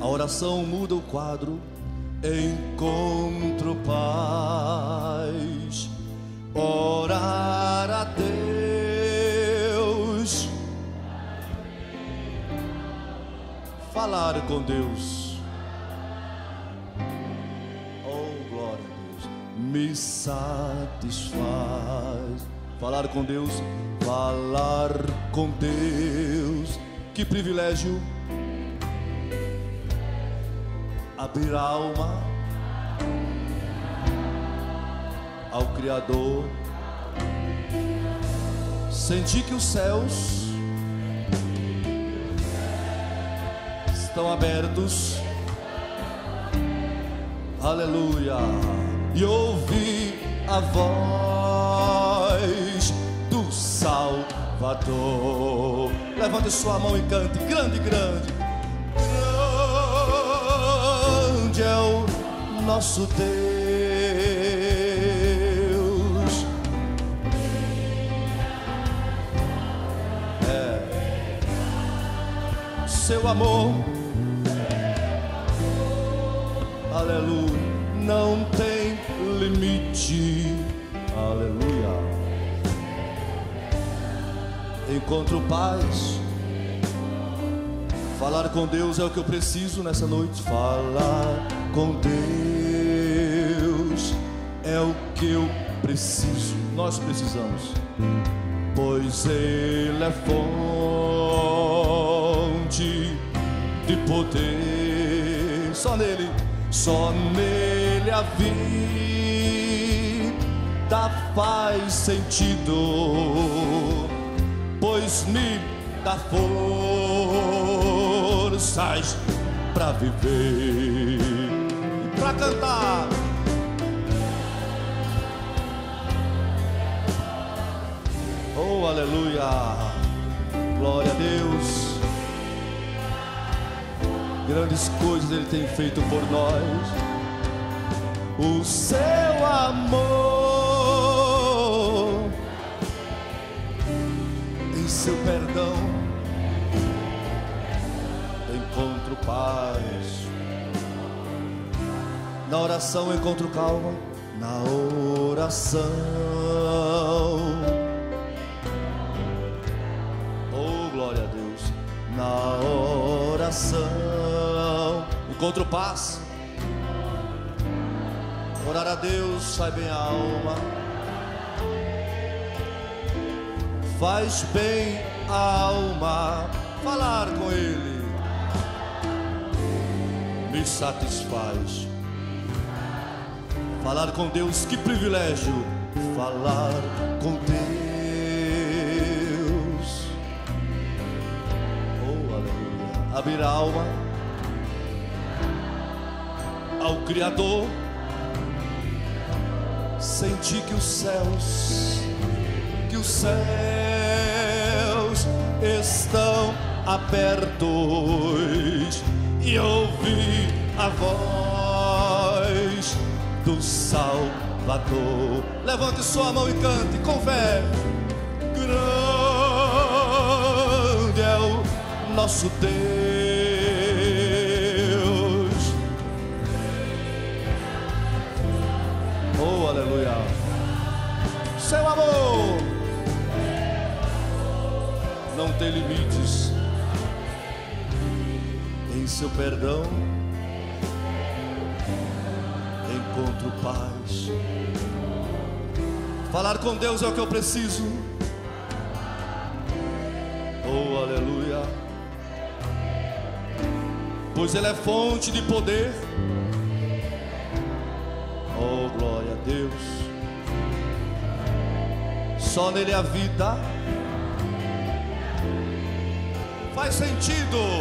oração muda o quadro. Encontro paz. Orar a Deus. Falar com Deus. Oh, glória a Deus. Me satisfaz. Falar com Deus. Falar com Deus. Que privilégio. Abrir a alma ao Criador. Sentir que os céus estão abertos. Aleluia. E ouvir a voz do Salvador. Levante sua mão e cante. Grande, grande. Grande é o nosso Deus. Seu amor, aleluia, não tem limite, aleluia. Encontro paz. Falar com Deus é o que eu preciso nessa noite. Falar com Deus é o que eu preciso. Nós precisamos, pois Ele é fonte de poder. Só nele a vida faz sentido, pois me dá forças pra viver e pra cantar. Oh, aleluia, glória a Deus. Grandes coisas Ele tem feito por nós. O seu amor, em seu perdão, encontro paz. Na oração encontro calma. Na oração, oh glória a Deus. Na oração encontro paz. Orar a Deus sai bem a alma, faz bem a alma. Falar com Ele me satisfaz. Falar com Deus, que privilégio. Falar com Deus, oh aleluia. Abrir a alma ao Criador. Sentir que os céus estão abertos e ouvir a voz do Salvador. Levante sua mão e cante com fé. Grande é o nosso Deus. Oh, aleluia. Seu amor não tem limites. Em seu perdão encontro paz. Falar com Deus é o que eu preciso. Oh, aleluia. Pois Ele é fonte de poder. Oh, glória a Deus. Só nele a vida faz sentido,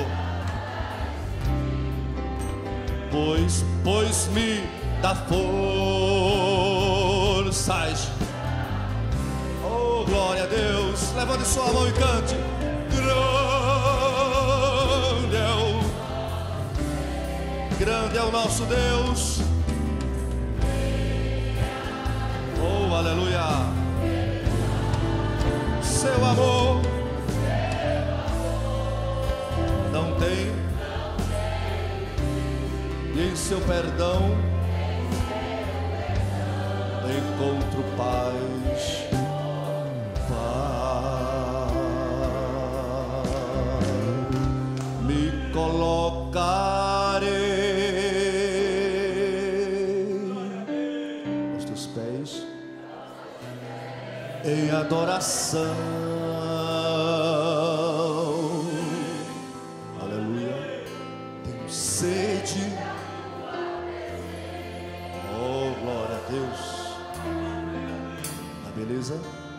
pois me dá forças. Oh, glória a Deus. Levante sua mão e cante. Grande é o nosso Deus. Oh, aleluia. Seu amor não tem em seu perdão encontro paz. Me colocarei aos teus pés em adoração. Aleluia. Tenho sede. Oh, glória a Deus. A beleza.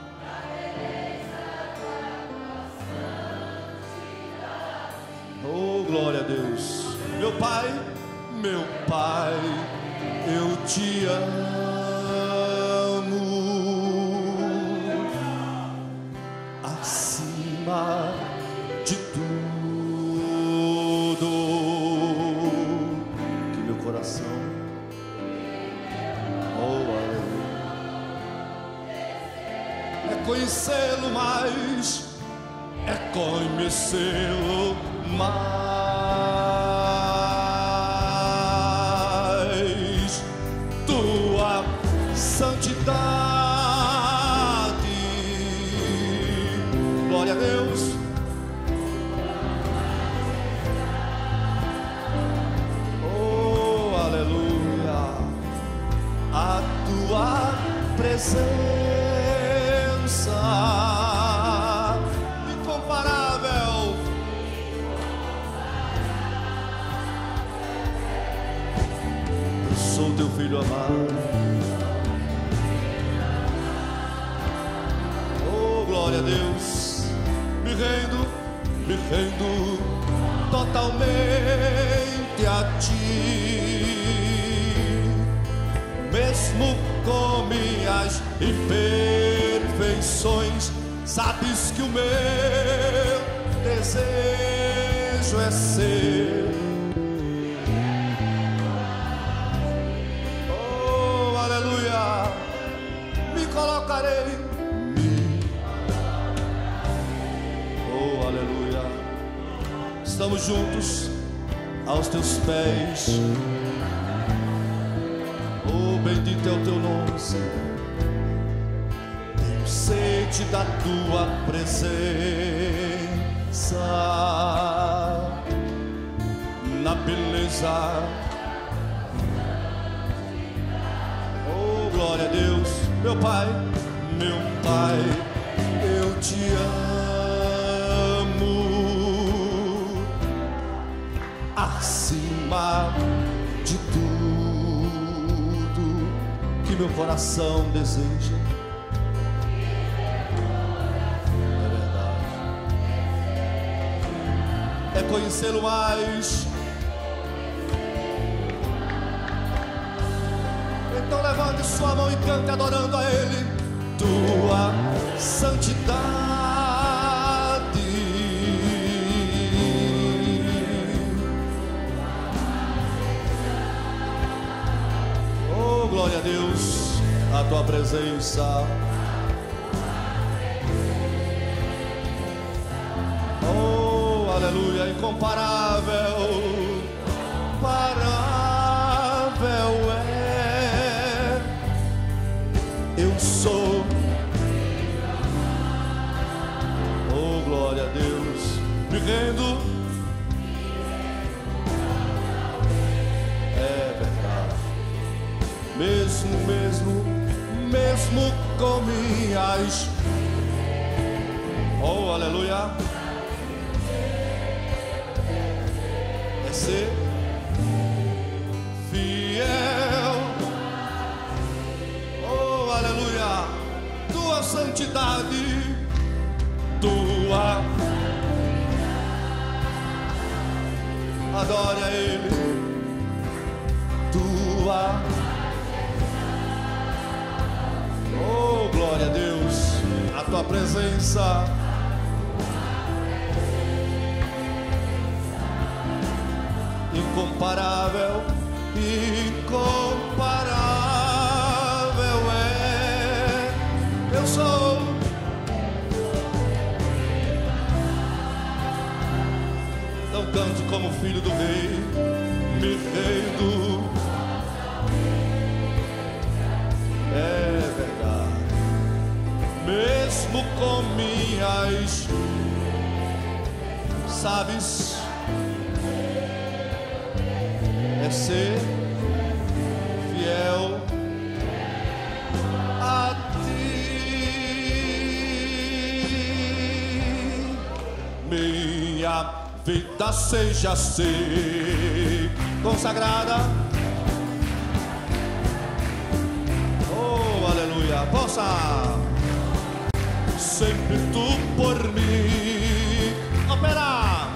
Oh, glória a Deus. Meu Pai, eu te amo acima de tudo. Que meu coração, oh, aleluia, é conhecê-lo mais, é conhecê-lo mais, tua santidade, glória a Deus. Oh, aleluia, a tua presença incomparável. Sou teu filho amado. Oh, glória a Deus. Me rendo totalmente a ti. Mesmo com minhas imperfeições, sabes que o meu desejo é ser. Me colocarei, oh, aleluia. Estamos juntos aos teus pés. Oh, bendito é o teu nome, Senhor. Tenho sede da tua presença, na beleza. Glória a Deus, meu Pai, eu te amo acima de tudo que meu coração deseja. É verdade, é conhecê-lo mais. Então levante sua mão e cante adorando a Ele. Tua santidade, oh, glória a Deus, a tua presença, oh, aleluia, incomparável, parável é. Eu sou, oh, glória a Deus, me rendo, é verdade, mesmo com minhas, oh, aleluia, é ser fiel. Aleluia, tua santidade, tua, adore a Ele, tua, oh, glória a Deus, a tua presença, incomparável, incomparável. Eu sou, então cante como filho do rei, me rendo sabes, é ser fiel a ti. Minha vida seja assim, consagrada. Oh, aleluia. Possa sempre tu por mim operar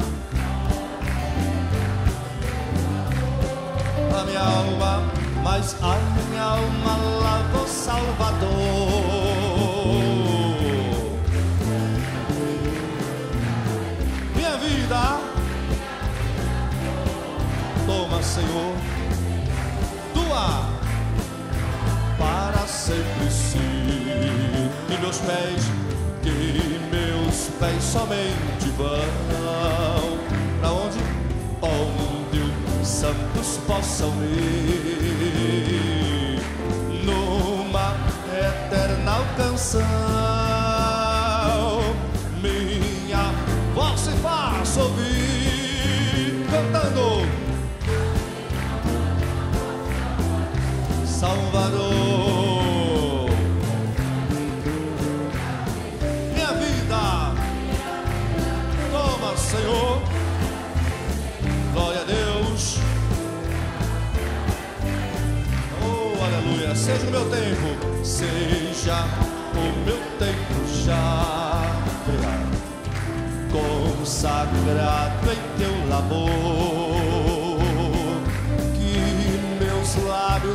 a minha alma, mas a minha alma lava o Salvador. Minha vida, toma, Senhor, tua para sempre sim. E meus pés, que meus pés somente vão pra onde? Onde os santos possam ir, numa eterna canção. Minha voz se faz ouvir, cantando Salvador. Minha vida, toma, Senhor. Glória a Deus. Oh, aleluia. Seja o meu tempo, seja o meu tempo já consagrado em teu labor. Que meus lábios,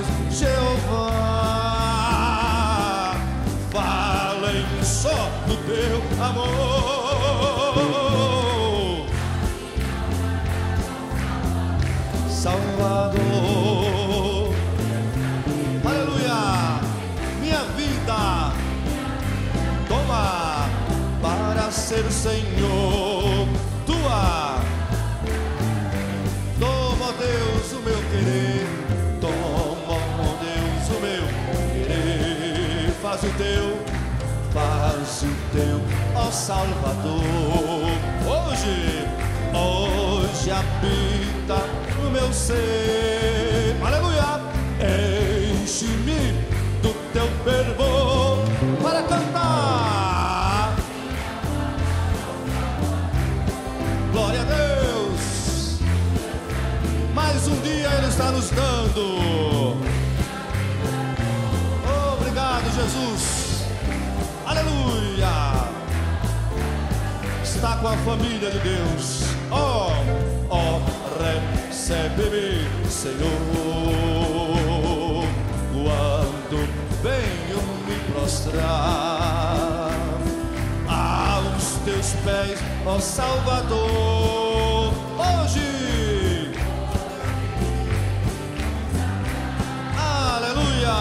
Jeová, falem só do teu amor, Salvador. Aleluia. Minha vida, toma para ser, Senhor, tua. Toma, ó Deus, o meu querer. Toma, ó Deus, o meu querer. Faz o teu, ó Salvador. Hoje habita no meu ser. Aleluia. Enche-me do teu fervor para cantar. Glória a Deus. Mais um dia Ele está nos dando. Obrigado, Jesus. Aleluia. Está com a família de Deus. Oh, recebe-me, Senhor, quando venho me prostrar aos teus pés, ó Salvador. Hoje, aleluia,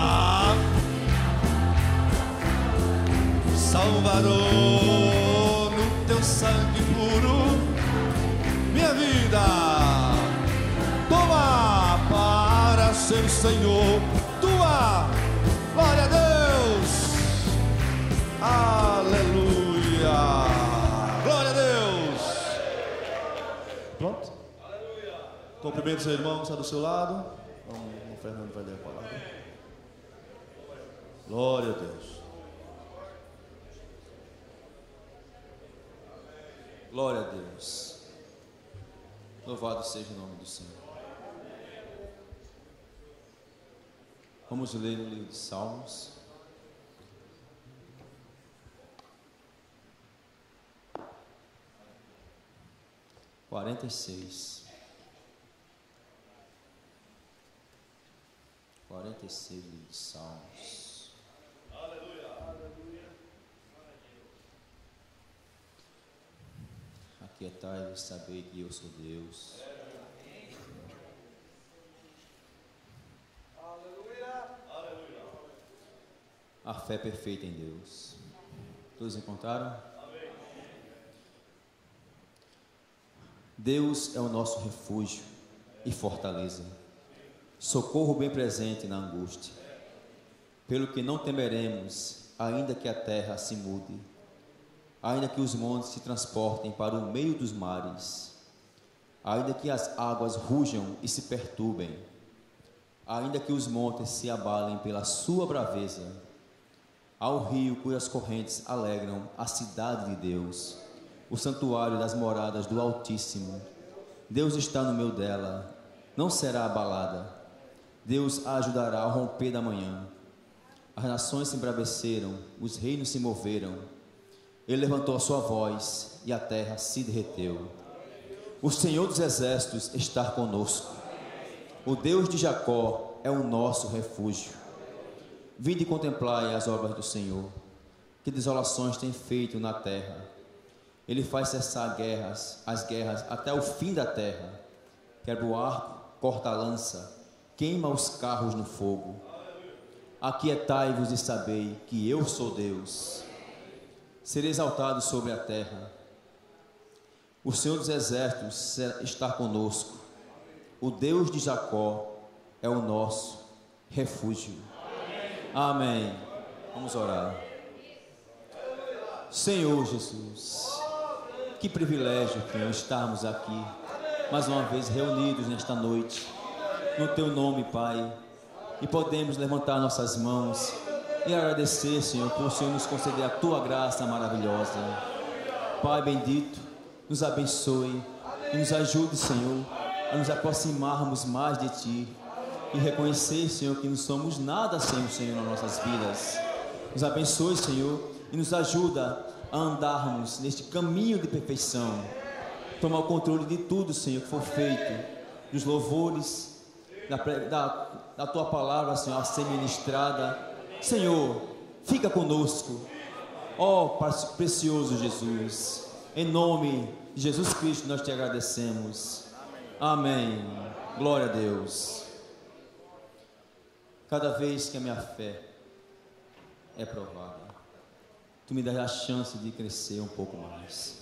Salvador, no teu sangue puro, minha vida, toma para ser, Senhor, tua. Glória a Deus. Aleluia. Glória a Deus. Pronto? Cumprimento seu irmão que está do seu lado. O Fernando vai ler a palavra. Glória a Deus. Glória a Deus. Louvado seja o nome do Senhor. Vamos ler no livro de Salmos. Livro de Salmos. Aleluia. Aquietai-vos, sabei que eu sou Deus. A fé perfeita em Deus. Todos encontraram? Amém. Deus é o nosso refúgio e fortaleza, socorro bem presente na angústia. Pelo que não temeremos, ainda que a terra se mude, ainda que os montes se transportem para o meio dos mares, ainda que as águas rujam e se perturbem, ainda que os montes se abalem pela sua braveza, ao rio cujas correntes alegram a cidade de Deus, o santuário das moradas do Altíssimo. Deus está no meio dela, não será abalada. Deus a ajudará ao romper da manhã. As nações se embraveceram, os reinos se moveram. Ele levantou a sua voz e a terra se derreteu. O Senhor dos exércitos está conosco. O Deus de Jacó é o nosso refúgio. Vinde e contemplai as obras do Senhor, que desolações tem feito na terra. Ele faz cessar as guerras até o fim da terra. Quebra o arco, corta a lança, queima os carros no fogo. Aquietai-vos e sabei que eu sou Deus. Serei exaltado sobre a terra. O Senhor dos exércitos está conosco. O Deus de Jacó é o nosso refúgio. Amém. Vamos orar. Senhor Jesus, que privilégio, Senhor, estarmos aqui mais uma vez reunidos nesta noite no Teu nome, Pai, e podemos levantar nossas mãos e agradecer, Senhor, por o Senhor nos conceder a Tua graça maravilhosa. Pai bendito, nos abençoe e nos ajude, Senhor, a nos aproximarmos mais de Ti e reconhecer, Senhor, que não somos nada sem o Senhor nas nossas vidas. Nos abençoe, Senhor, e nos ajuda a andarmos neste caminho de perfeição. Toma o controle de tudo, Senhor, que for feito, dos louvores, da Tua palavra, Senhor, a ser ministrada. Senhor, fica conosco, ó precioso Jesus. Em nome de Jesus Cristo nós Te agradecemos. Amém. Glória a Deus. Cada vez que a minha fé é provada, Tu me dás a chance de crescer um pouco mais.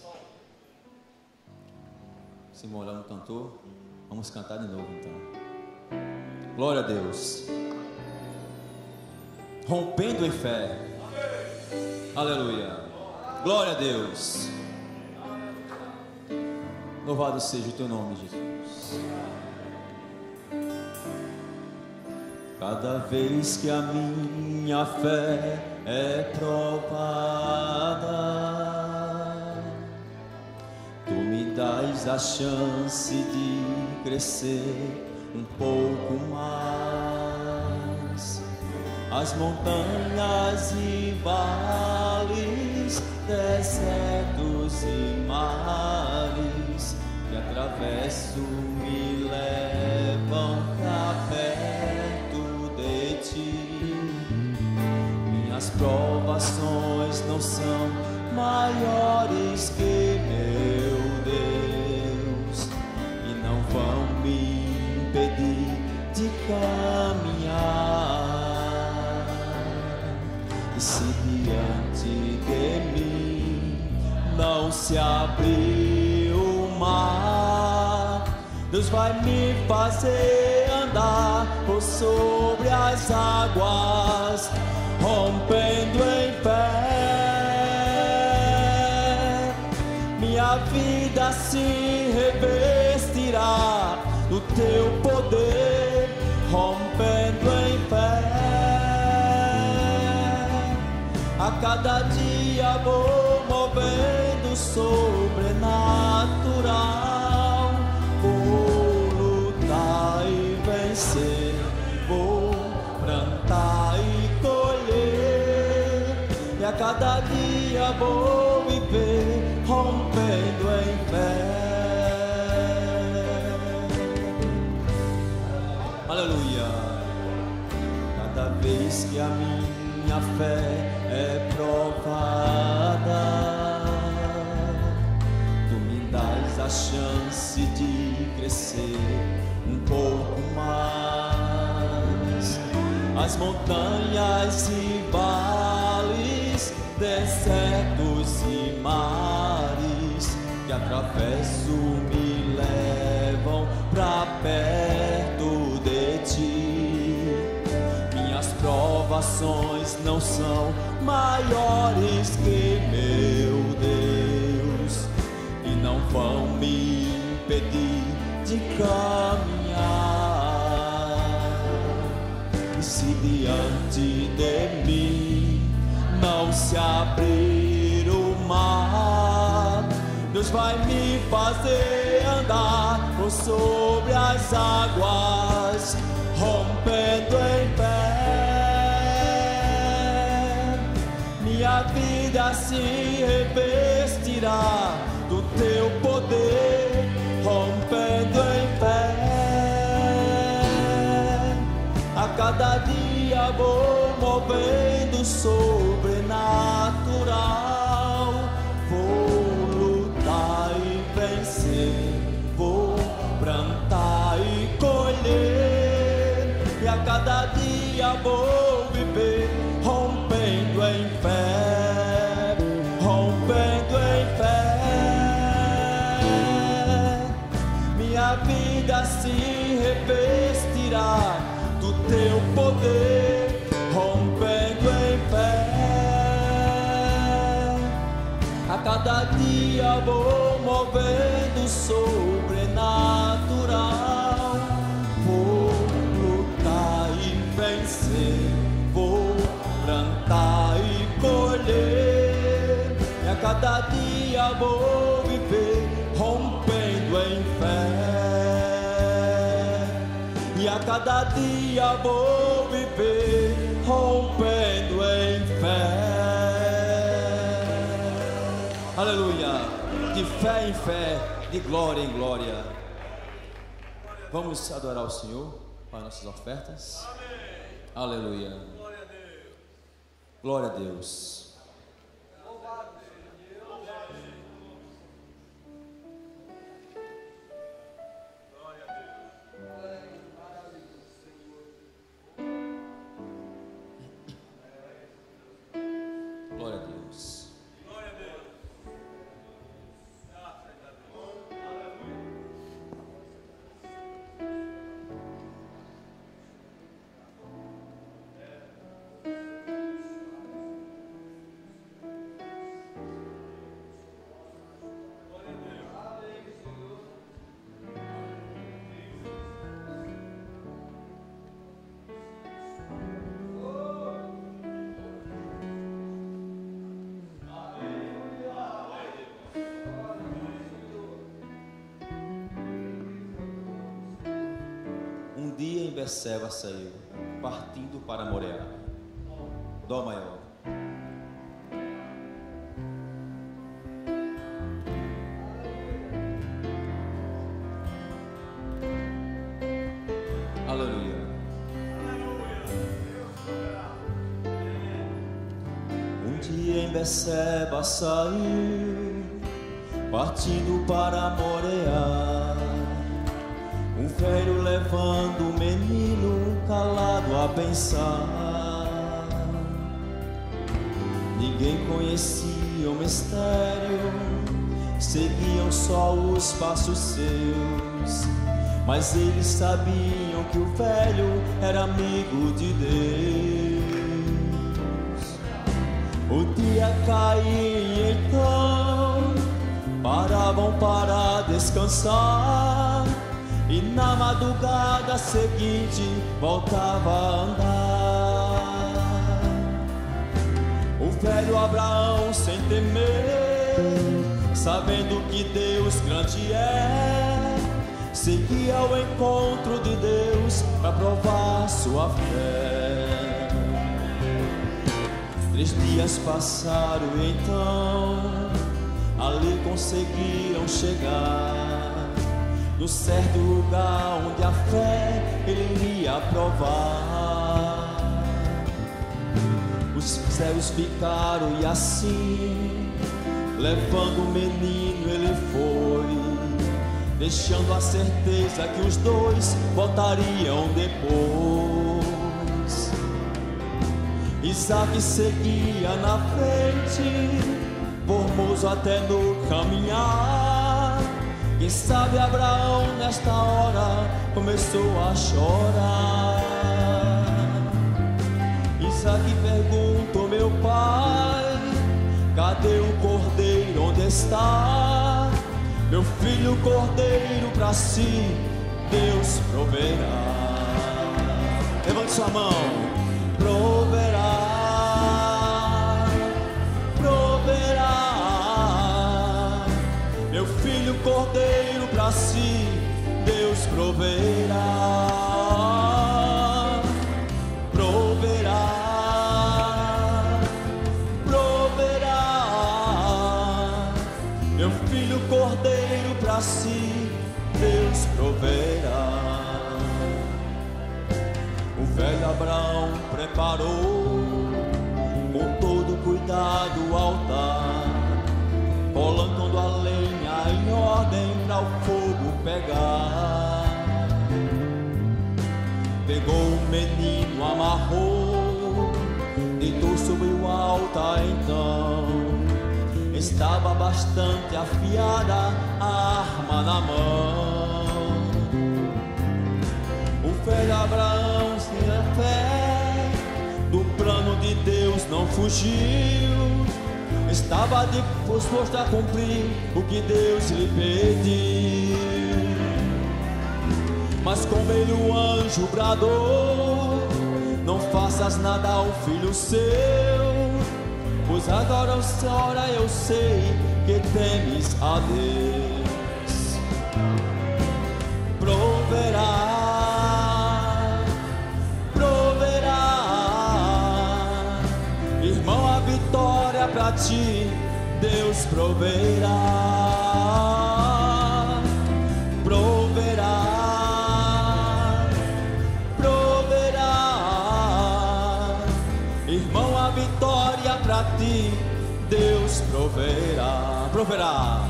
Se morar no cantor, vamos cantar de novo então. Glória a Deus. Rompendo em fé. Aleluia. Glória a Deus. Louvado seja o Teu nome, Jesus. Cada vez que a minha fé é provada, Tu me dás a chance de crescer um pouco mais. As montanhas e vales, desertos e mares que atravesso me levam pra perto de Ti. Minhas provações não são maiores que meu Deus e não vão me impedir de caminhar. E se diante de mim não se abrir o mar, Deus vai me fazer andar por sobre as águas, rompendo em fé. Minha vida se revestirá do Teu poder, rompendo em fé. A cada dia vou movendo o sobrenatural. Vou lutar e vencer, vou plantar e colher, e a cada dia vou viver rompendo em fé. Aleluia. Cada vez que a minha fé é provada, Tu me dás a chance de crescer um pouco mais. As montanhas e vales, desertos e mares que atravesso me levam pra perto de Ti. Minhas provações não são maiores que meu Deus vão me impedir de caminhar. E se diante de mim não se abrir o mar, Deus vai me fazer andar por sobre as águas, rompendo em pé. Minha vida se revestirá do teu poder, rompendo em pé. A cada dia vou movendo sobrenatural, vou lutar e vencer, vou plantar e colher, e a cada dia vou viver rompendo em fé, rompendo em fé. Minha vida se revestirá do teu poder, rompendo em fé. A cada dia vou movendo sobrenatural, vou lutar e vencer, vou plantar e colher, e a cada dia vou viver rompendo em fé. E a cada dia vou viver rompendo em fé. Aleluia! De fé em fé, de glória em glória. Vamos adorar o Senhor com as nossas ofertas. Aleluia! Glória a Deus. Glória a Deus. Glória a Deus. Um dia em Beceba saiu, partindo para Moreá. Dó maior. Aleluia. Um dia em Beceba saiu, partindo para Moreá. Um velho levando o menino calado a pensar. Ninguém conhecia o mistério, seguiam só os passos seus, mas eles sabiam que o velho era amigo de Deus. O dia caía então, paravam para descansar, e na madrugada seguinte voltava a andar. O velho Abraão, sem temer, sabendo que Deus grande é, seguia ao encontro de Deus para provar sua fé. 3 dias passaram e então ali conseguiram chegar no certo lugar onde a fé ele iria provar. Os céus ficaram e assim, levando o menino ele foi, deixando a certeza que os dois voltariam depois. Isaac seguia na frente, formoso até no caminhar. Quem sabe Abraão nesta hora começou a chorar. Isaac perguntou: meu pai, cadê o cordeiro, onde está? Meu filho cordeiro pra si Deus proverá. Levante sua mão. Proverá, proverá. Meu filho cordeiro pra si Deus proverá. Proverá, proverá. Meu filho cordeiro pra si Deus proverá. O velho Abraão preparou com todo cuidado o altar, colocando a lenha em ordem para o fogo pegar. Pegou o menino, amarrou, deitou sobre o altar então. Estava bastante afiada a arma na mão. O velho Abraão, sem a fé, do plano de Deus não fugiu. Estava disposto a cumprir o que Deus lhe pediu. Mas como ele, o anjo, bradou: não faças nada ao filho seu, pois agora eu sei que temes a Deus. Proverá, proverá. Irmão, a vitória pra ti Deus proverá. Proverá, proverá. Irmão, a vitória pra ti Deus proverá. Proverá,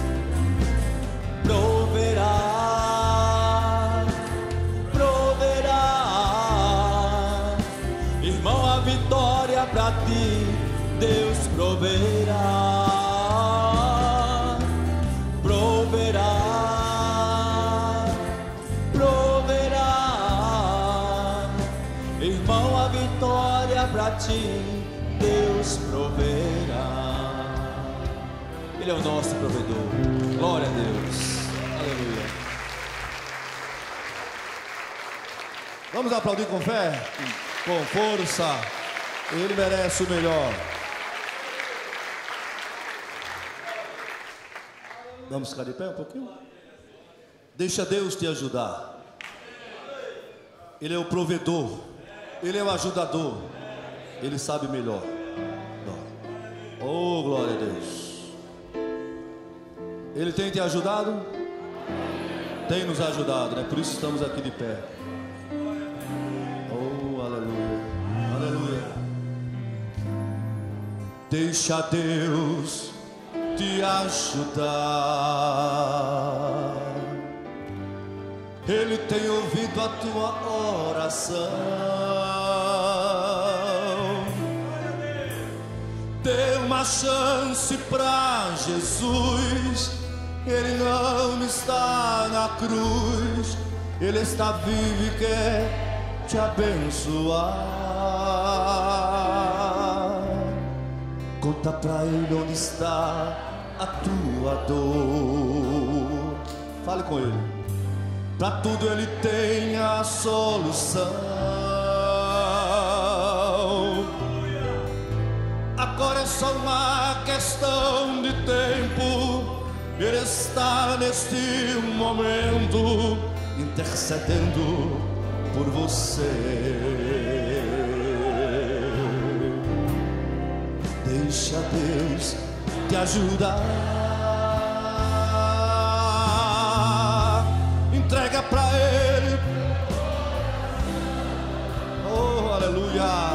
proverá, proverá. Irmão, a vitória pra ti Deus proverá. Proverá, proverá. Irmão, a vitória pra ti Deus proverá. Ele é o nosso provedor. Glória a Deus. Aleluia. Vamos aplaudir com fé, com força. Ele merece o melhor. Vamos ficar de pé um pouquinho? Deixa Deus te ajudar. Ele é o provedor. Ele é o ajudador. Ele sabe melhor. Oh, glória a Deus. Ele tem te ajudado? Tem nos ajudado, né? Por isso estamos aqui de pé. Oh, aleluia. Aleluia. Deixa Deus te ajudar. Ele tem ouvido a tua oração. Dê uma chance pra Jesus. Ele não está na cruz. Ele está vivo e quer te abençoar. Conta pra ele onde está a tua dor. Fale com ele. Pra tudo ele tem a solução. Agora é só uma questão de tempo. Ele está neste momento intercedendo por você. Deixa Deus te ajudar. Entrega pra Ele. Oh, aleluia.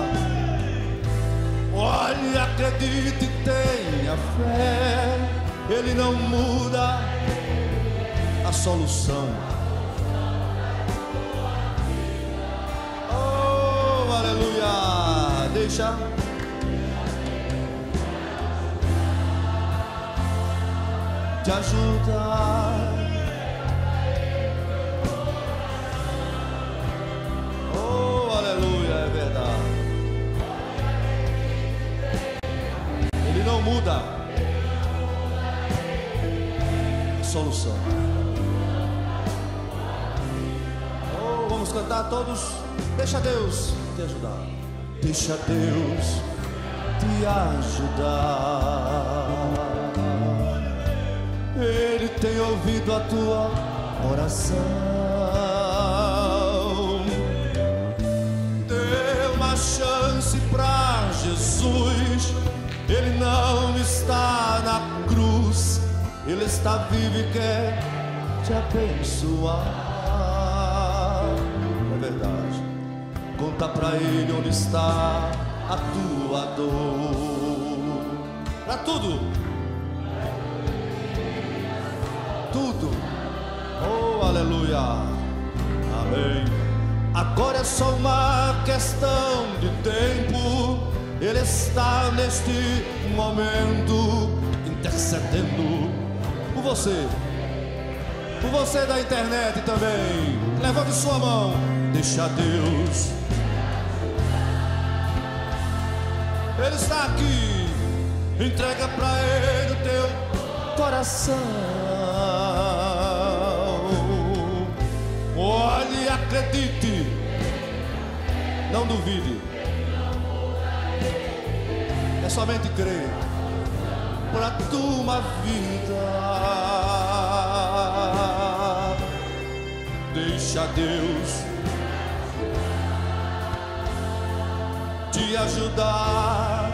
Olhe, acredite e tenha fé. Ele não muda a solução. Oh, aleluia. Deixa te ajudar. Oh, aleluia, é verdade. Ele não muda. cantar todos. Deixa Deus te ajudar. Deixa Deus te ajudar. Ele tem ouvido a tua oração. Dê uma chance pra Jesus. Ele não está na cruz, Ele está vivo e quer te abençoar. É verdade. Conta pra Ele onde está a tua dor. Pra tudo. Tudo. Oh, aleluia. Amém. Agora é só uma questão de tempo. Ele está neste momento intercedendo por você. Por você da internet também. Levante sua mão. Deixa Deus. Ele está aqui. Entrega pra Ele o teu coração. Olhe e acredite. Não duvide. É somente crer pra tua vida. Deixa Deus te ajudar.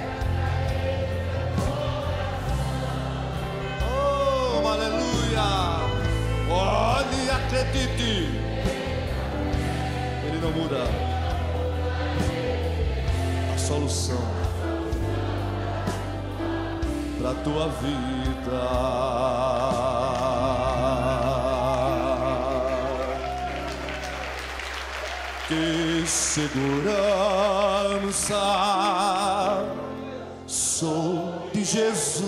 Oh, aleluia. Olhe e acredite. Ele não muda. A solução pra tua vida. Que segurança sou de Jesus.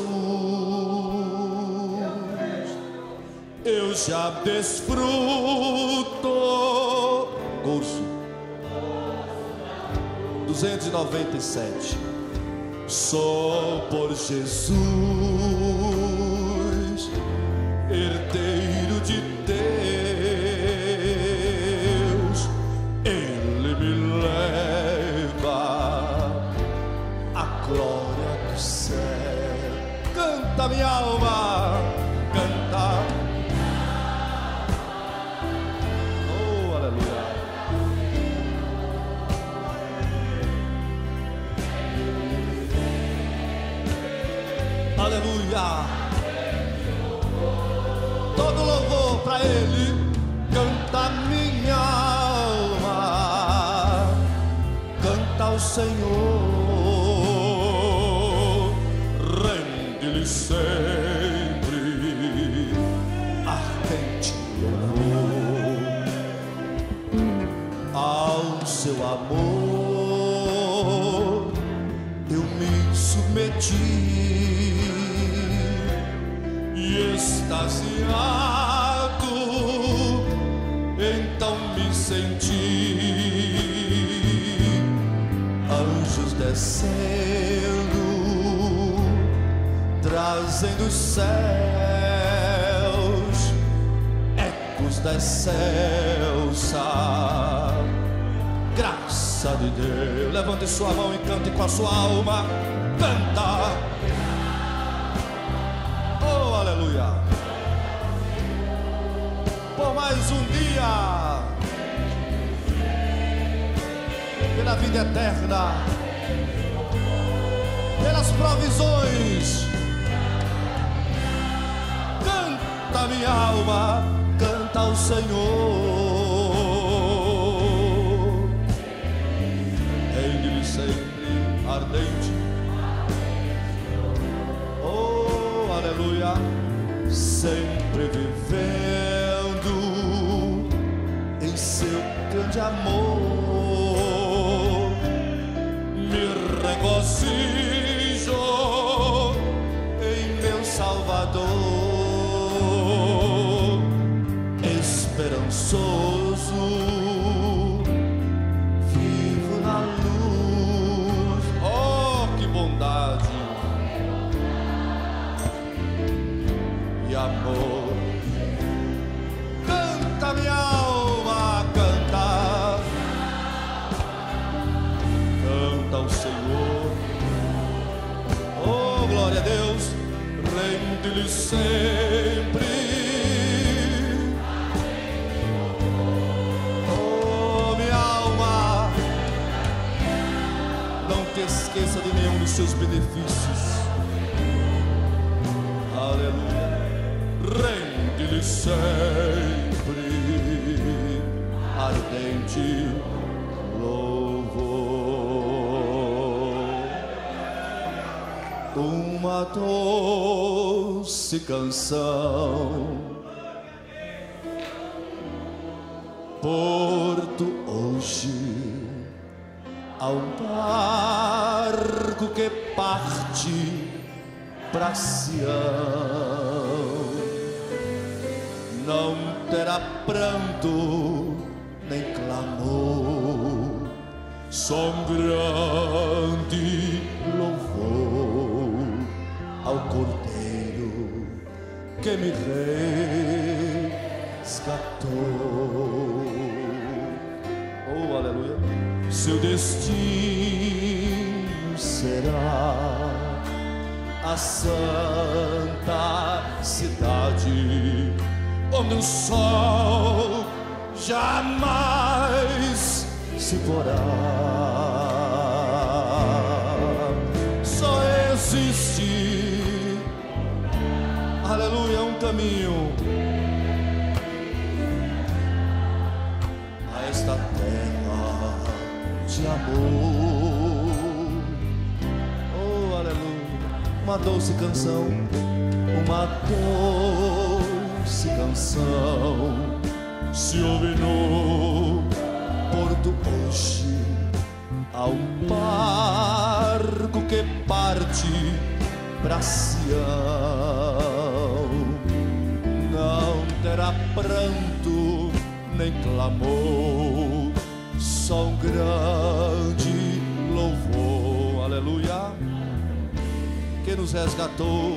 Eu já desfruto gozo. 297. Sou por Jesus, herdeiro de Deus. Ele me leva à glória do céu. Canta minha alma, canta. Oh, aleluia. Aleluia. Todo louvor pra Ele. Canta minha alma, canta ao Senhor. Rende-lhe sempre ardente louvor. Ao seu amor eu me submeti. Extasiado, então me senti. Anjos descendo, trazendo os céus, ecos da excelsa graça de Deus. Levante sua mão e cante com a sua alma. Canta. Aleluia. Por mais um dia, pela vida eterna, pelas provisões. Canta minha alma, canta ao Senhor. Rende-lhe sempre ardente. Oh, aleluia. Sempre vivendo em seu grande amor, me regozijo em meu Salvador, esperançoso, vivo na luz. Oh, que bondade e amor. Canta minha alma, canta. seus benefícios. Aleluia. Rende-lhe sempre ardente louvor. Uma doce canção, porto hoje, ao barco que parte pra Sião. Não terá pranto nem clamor, só um grande louvor ao Cordeiro que me resgatou. Oh, aleluia. Seu destino será a santa cidade, onde o sol jamais se porá. Só existe, aleluia, um caminho a esta terra de amor. Oh, aleluia. Uma doce canção, uma doce canção se ouve no porto hoje, ao barco que parte pra Sião. Não terá pranto nem clamor, só um grande louvor. Aleluia. Que nos resgatou.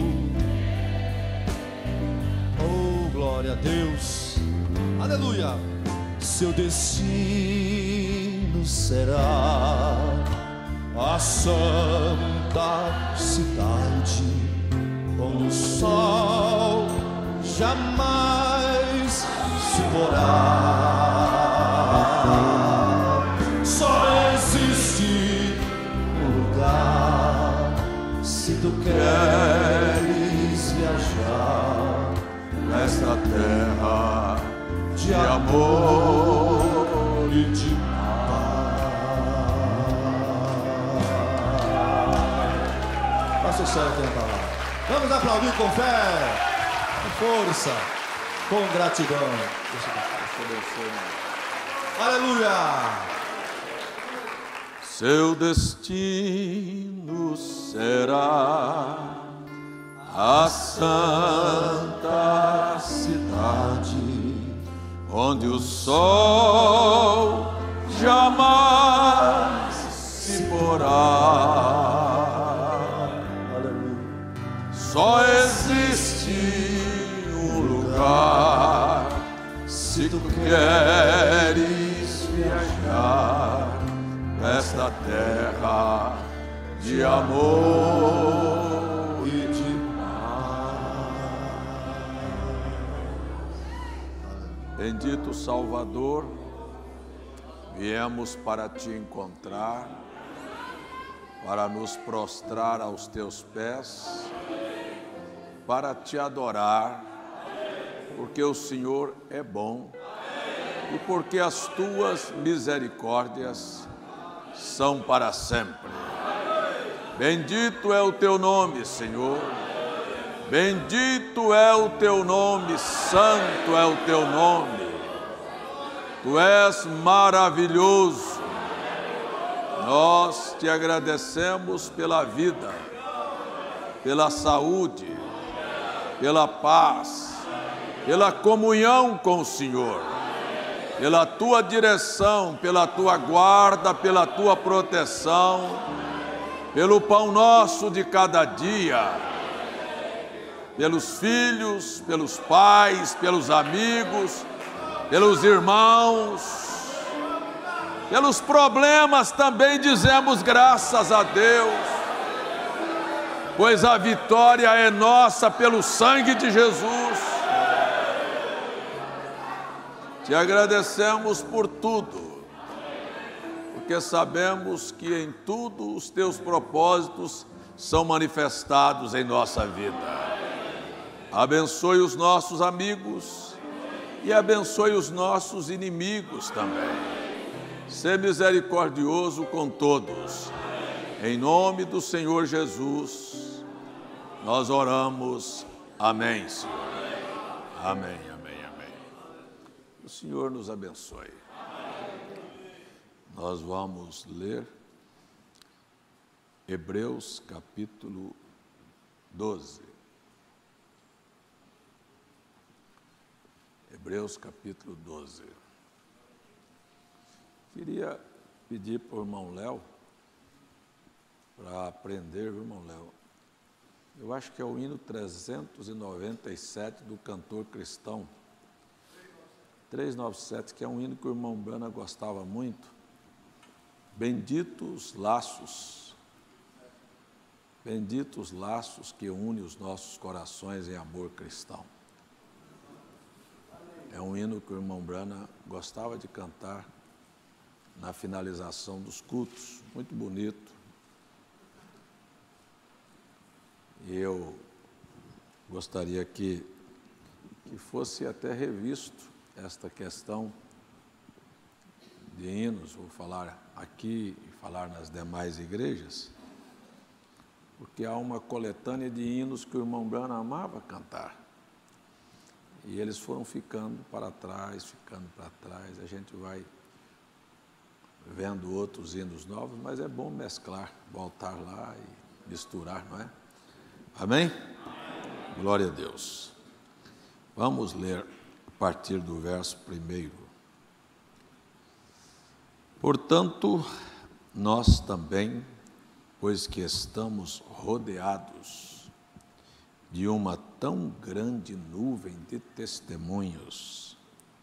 Oh, glória a Deus. Aleluia. Seu destino será a santa cidade, onde o sol jamais se porá. Só existe um lugar, se tu queres viajar nesta terra de amor e de paz. Faça o céu cantar lá. Vamos aplaudir com fé, com força, com gratidão. Aleluia. Seu destino será a santa cidade, onde o sol jamais se porá. Só existe um lugar, se tu queres viajar nesta terra de amor e de paz. Bendito Salvador, viemos para te encontrar, para nos prostrar aos teus pés, para te adorar, porque o Senhor é bom e porque as tuas misericórdias são para sempre. Bendito é o teu nome, Senhor. Bendito é o teu nome, santo é o teu nome. Tu és maravilhoso. Nós te agradecemos pela vida, pela saúde, pela paz, pela comunhão com o Senhor, pela tua direção, pela tua guarda, pela tua proteção, pelo pão nosso de cada dia, pelos filhos, pelos pais, pelos amigos, pelos irmãos, pelos problemas também dizemos graças a Deus, pois a vitória é nossa pelo sangue de Jesus. Te agradecemos por tudo, porque sabemos que em tudo os teus propósitos são manifestados em nossa vida. Abençoe os nossos amigos e abençoe os nossos inimigos também. Sê misericordioso com todos. Em nome do Senhor Jesus, nós oramos. Amém, Senhor. Amém, amém, amém. O Senhor nos abençoe. Nós vamos ler Hebreus capítulo 12. Hebreus capítulo 12. Queria pedir para o irmão Léo, para aprender, viu, irmão Léo? Eu acho que é o hino 397 do cantor cristão. 397, que é um hino que o irmão Brana gostava muito. Benditos laços que unem os nossos corações em amor cristão. É um hino que o irmão Brana gostava de cantar na finalização dos cultos, muito bonito. E eu gostaria que fosse até revisto esta questão de hinos, vou falar aqui e falar nas demais igrejas, porque há uma coletânea de hinos que o irmão Brana amava cantar. E eles foram ficando para trás, a gente vai vendo outros hinos novos, mas é bom mesclar, voltar lá e misturar, não é? Amém? Glória a Deus. Vamos ler a partir do verso 1. Portanto, nós também, pois que estamos rodeados de uma tão grande nuvem de testemunhas,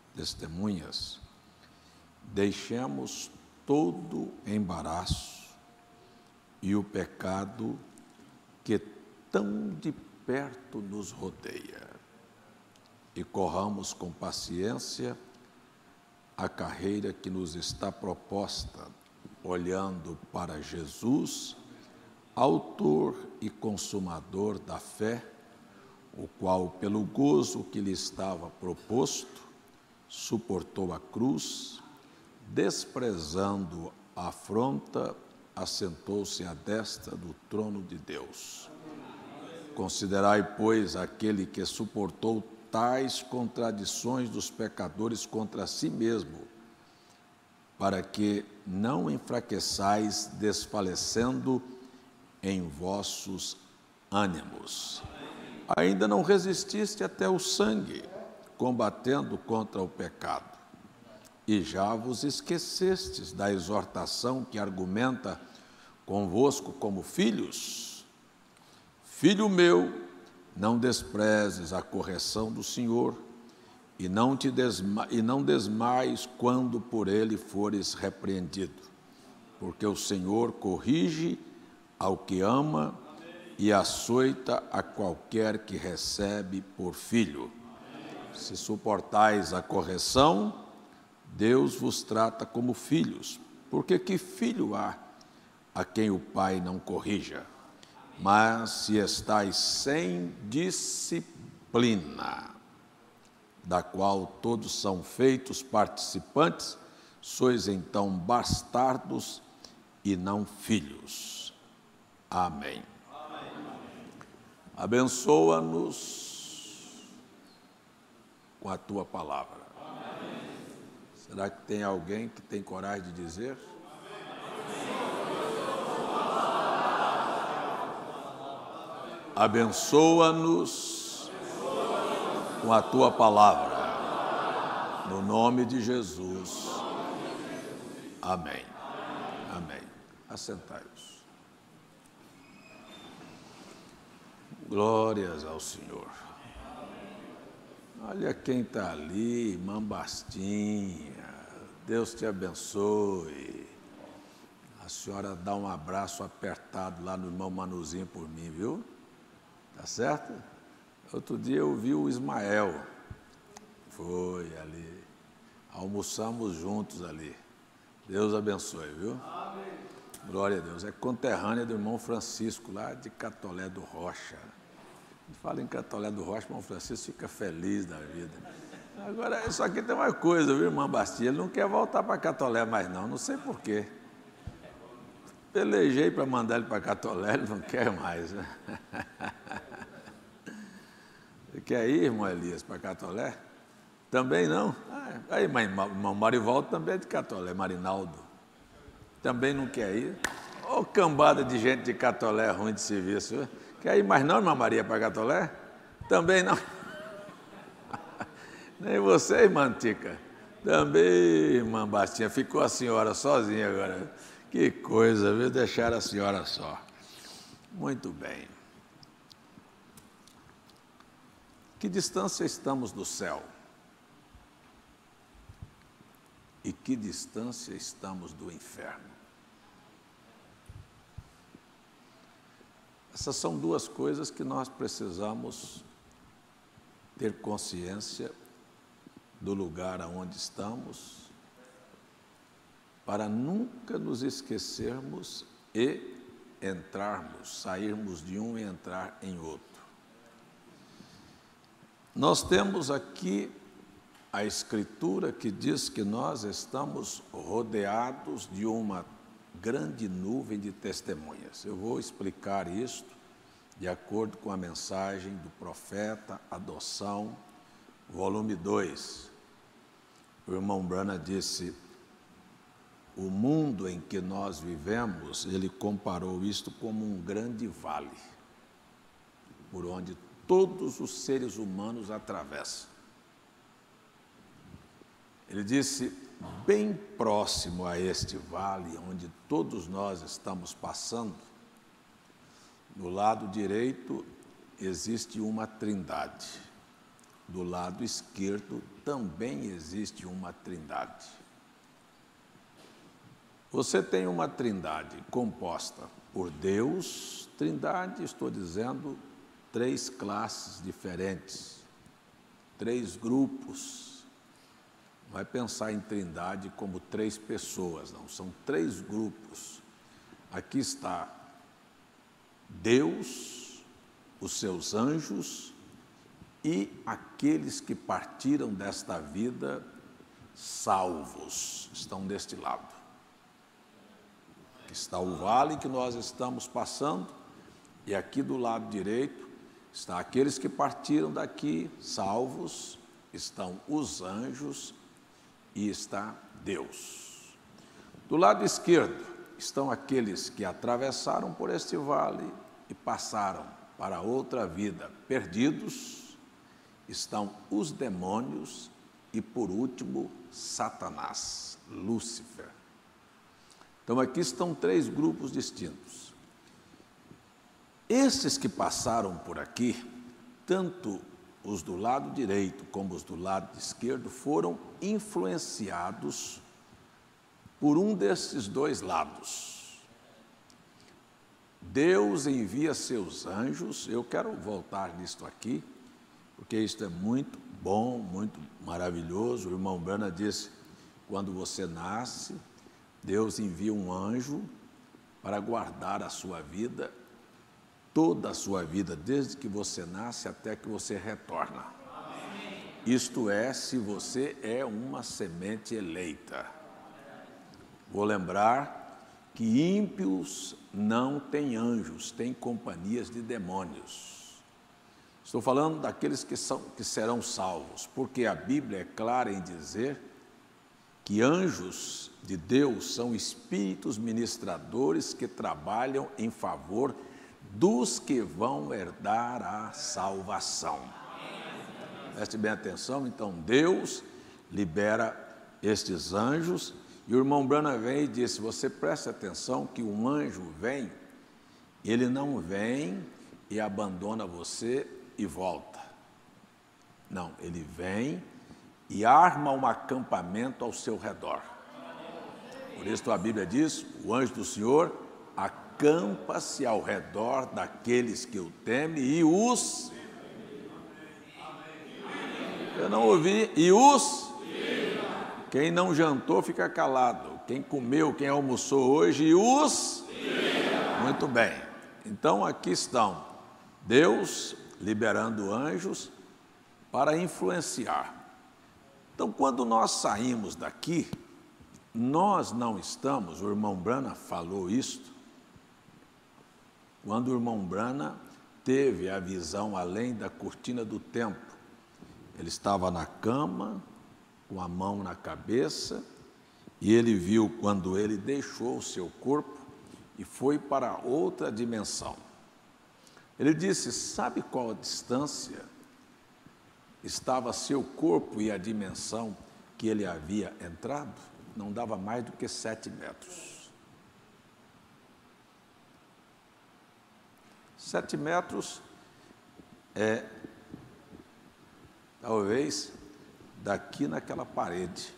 deixemos todo embaraço e o pecado que tão de perto nos rodeia e corramos com paciência a carreira que nos está proposta, olhando para Jesus, autor e consumador da fé, o qual, pelo gozo que lhe estava proposto, suportou a cruz, desprezando a afronta, assentou-se à destra do trono de Deus. Considerai, pois, aquele que suportou tais contradições dos pecadores contra si mesmo, para que não enfraqueçais, desfalecendo em vossos ânimos. Ainda não resististe até o sangue, combatendo contra o pecado. E já vos esquecestes da exortação que argumenta convosco como filhos? Filho meu, não desprezes a correção do Senhor, e não desmaies quando por ele fores repreendido, porque o Senhor corrige ao que ama e açoita a qualquer que recebe por filho. Se suportais a correção, Deus vos trata como filhos, porque que filho há a quem o pai não corrija? Mas se estais sem disciplina, da qual todos são feitos participantes, sois então bastardos e não filhos. Amém. Abençoa-nos com a tua palavra. Amém. Será que tem alguém que tem coragem de dizer? Abençoa-nos com a tua palavra. No nome de Jesus. Amém. Amém. Assentai-vos. Glórias ao Senhor. Olha quem está ali, irmã Bastinha. Deus te abençoe. A senhora dá um abraço apertado lá no irmão Manuzinho por mim, viu? Tá certo? Outro dia eu vi o Ismael. Foi ali. Almoçamos juntos ali. Deus abençoe, viu? Amém. Glória a Deus. É conterrânea do irmão Francisco, lá de Catolé do Rocha. Fala em Catolé do Rocha, o irmão Francisco fica feliz da vida. Agora, isso aqui tem uma coisa, viu, irmão Bastia? Ele não quer voltar para Catolé mais não sei porquê. Pelejei para mandar ele para Catolé, ele não quer mais. Né? Você quer ir, irmão Elias, para Catolé? Também não? Aí, mas irmão Marivaldo também é de Catolé, Marinaldo. Também não quer ir? Ô, cambada de gente de Catolé ruim de serviço, viu? Quer ir mais não, irmã Maria, para Catolé? Também não. Nem você, irmã Tica. Também, irmã Bastinha. Ficou a senhora sozinha agora. Que coisa, viu? Deixar a senhora só. Muito bem. Que distância estamos do céu? E que distância estamos do inferno? Essas são duas coisas que nós precisamos ter consciência do lugar aonde estamos, para nunca nos esquecermos e sairmos de um e entrar em outro. Nós temos aqui a Escritura que diz que nós estamos rodeados de uma grande nuvem de testemunhas. Eu vou explicar isto de acordo com a mensagem do profeta Adoção, volume 2. O irmão Branham disse, o mundo em que nós vivemos, ele comparou isto como um grande vale, por onde todos os seres humanos atravessam. Ele disse, bem próximo a este vale, onde todos nós estamos passando, do lado direito existe uma trindade, do lado esquerdo também existe uma trindade. Você tem uma trindade composta por Deus, trindade, estou dizendo, 3 classes diferentes, 3 grupos. Não vai pensar em trindade como 3 pessoas, não, são 3 grupos. Aqui está Deus, os seus anjos e aqueles que partiram desta vida salvos, estão deste lado. Aqui está o vale que nós estamos passando e aqui do lado direito está aqueles que partiram daqui salvos, estão os anjos e está Deus. Do lado esquerdo estão aqueles que atravessaram por este vale e passaram para outra vida perdidos, estão os demônios e, por último, Satanás, Lúcifer. Então, aqui estão 3 grupos distintos. Esses que passaram por aqui, tanto os do lado direito como os do lado esquerdo, foram influenciados por um desses 2 lados. Deus envia seus anjos, eu quero voltar nisto aqui, porque isto é muito bom, muito maravilhoso. O irmão Branham disse, quando você nasce, Deus envia um anjo para guardar a sua vida, toda a sua vida, desde que você nasce até que você retorna. Amém. Isto é, se você é uma semente eleita. Vou lembrar que ímpios não têm anjos, têm companhias de demônios. Estou falando daqueles que serão salvos, porque a Bíblia é clara em dizer que anjos de Deus são espíritos ministradores que trabalham em favor dos que vão herdar a salvação. Preste bem atenção, então Deus libera estes anjos, e o irmão Branham vem e disse, você preste atenção que um anjo vem, ele não vem e abandona você e volta. Não, ele vem e arma um acampamento ao seu redor. Por isso a Bíblia diz, o anjo do Senhor acampa-se ao redor daqueles que o temem e os... Eu não ouvi. E os... Quem não jantou fica calado. Quem comeu, quem almoçou hoje e os? Muito bem. Então aqui estão Deus liberando anjos para influenciar. Então quando nós saímos daqui, nós não estamos, o irmão Brana falou isto, quando o irmão Brana teve a visão além da cortina do templo, ele estava na cama, com a mão na cabeça, e ele viu quando ele deixou o seu corpo e foi para outra dimensão. Ele disse, sabe qual a distância estava seu corpo e a dimensão que ele havia entrado? Não dava mais do que 7 metros. 7 metros é, talvez, daqui naquela parede.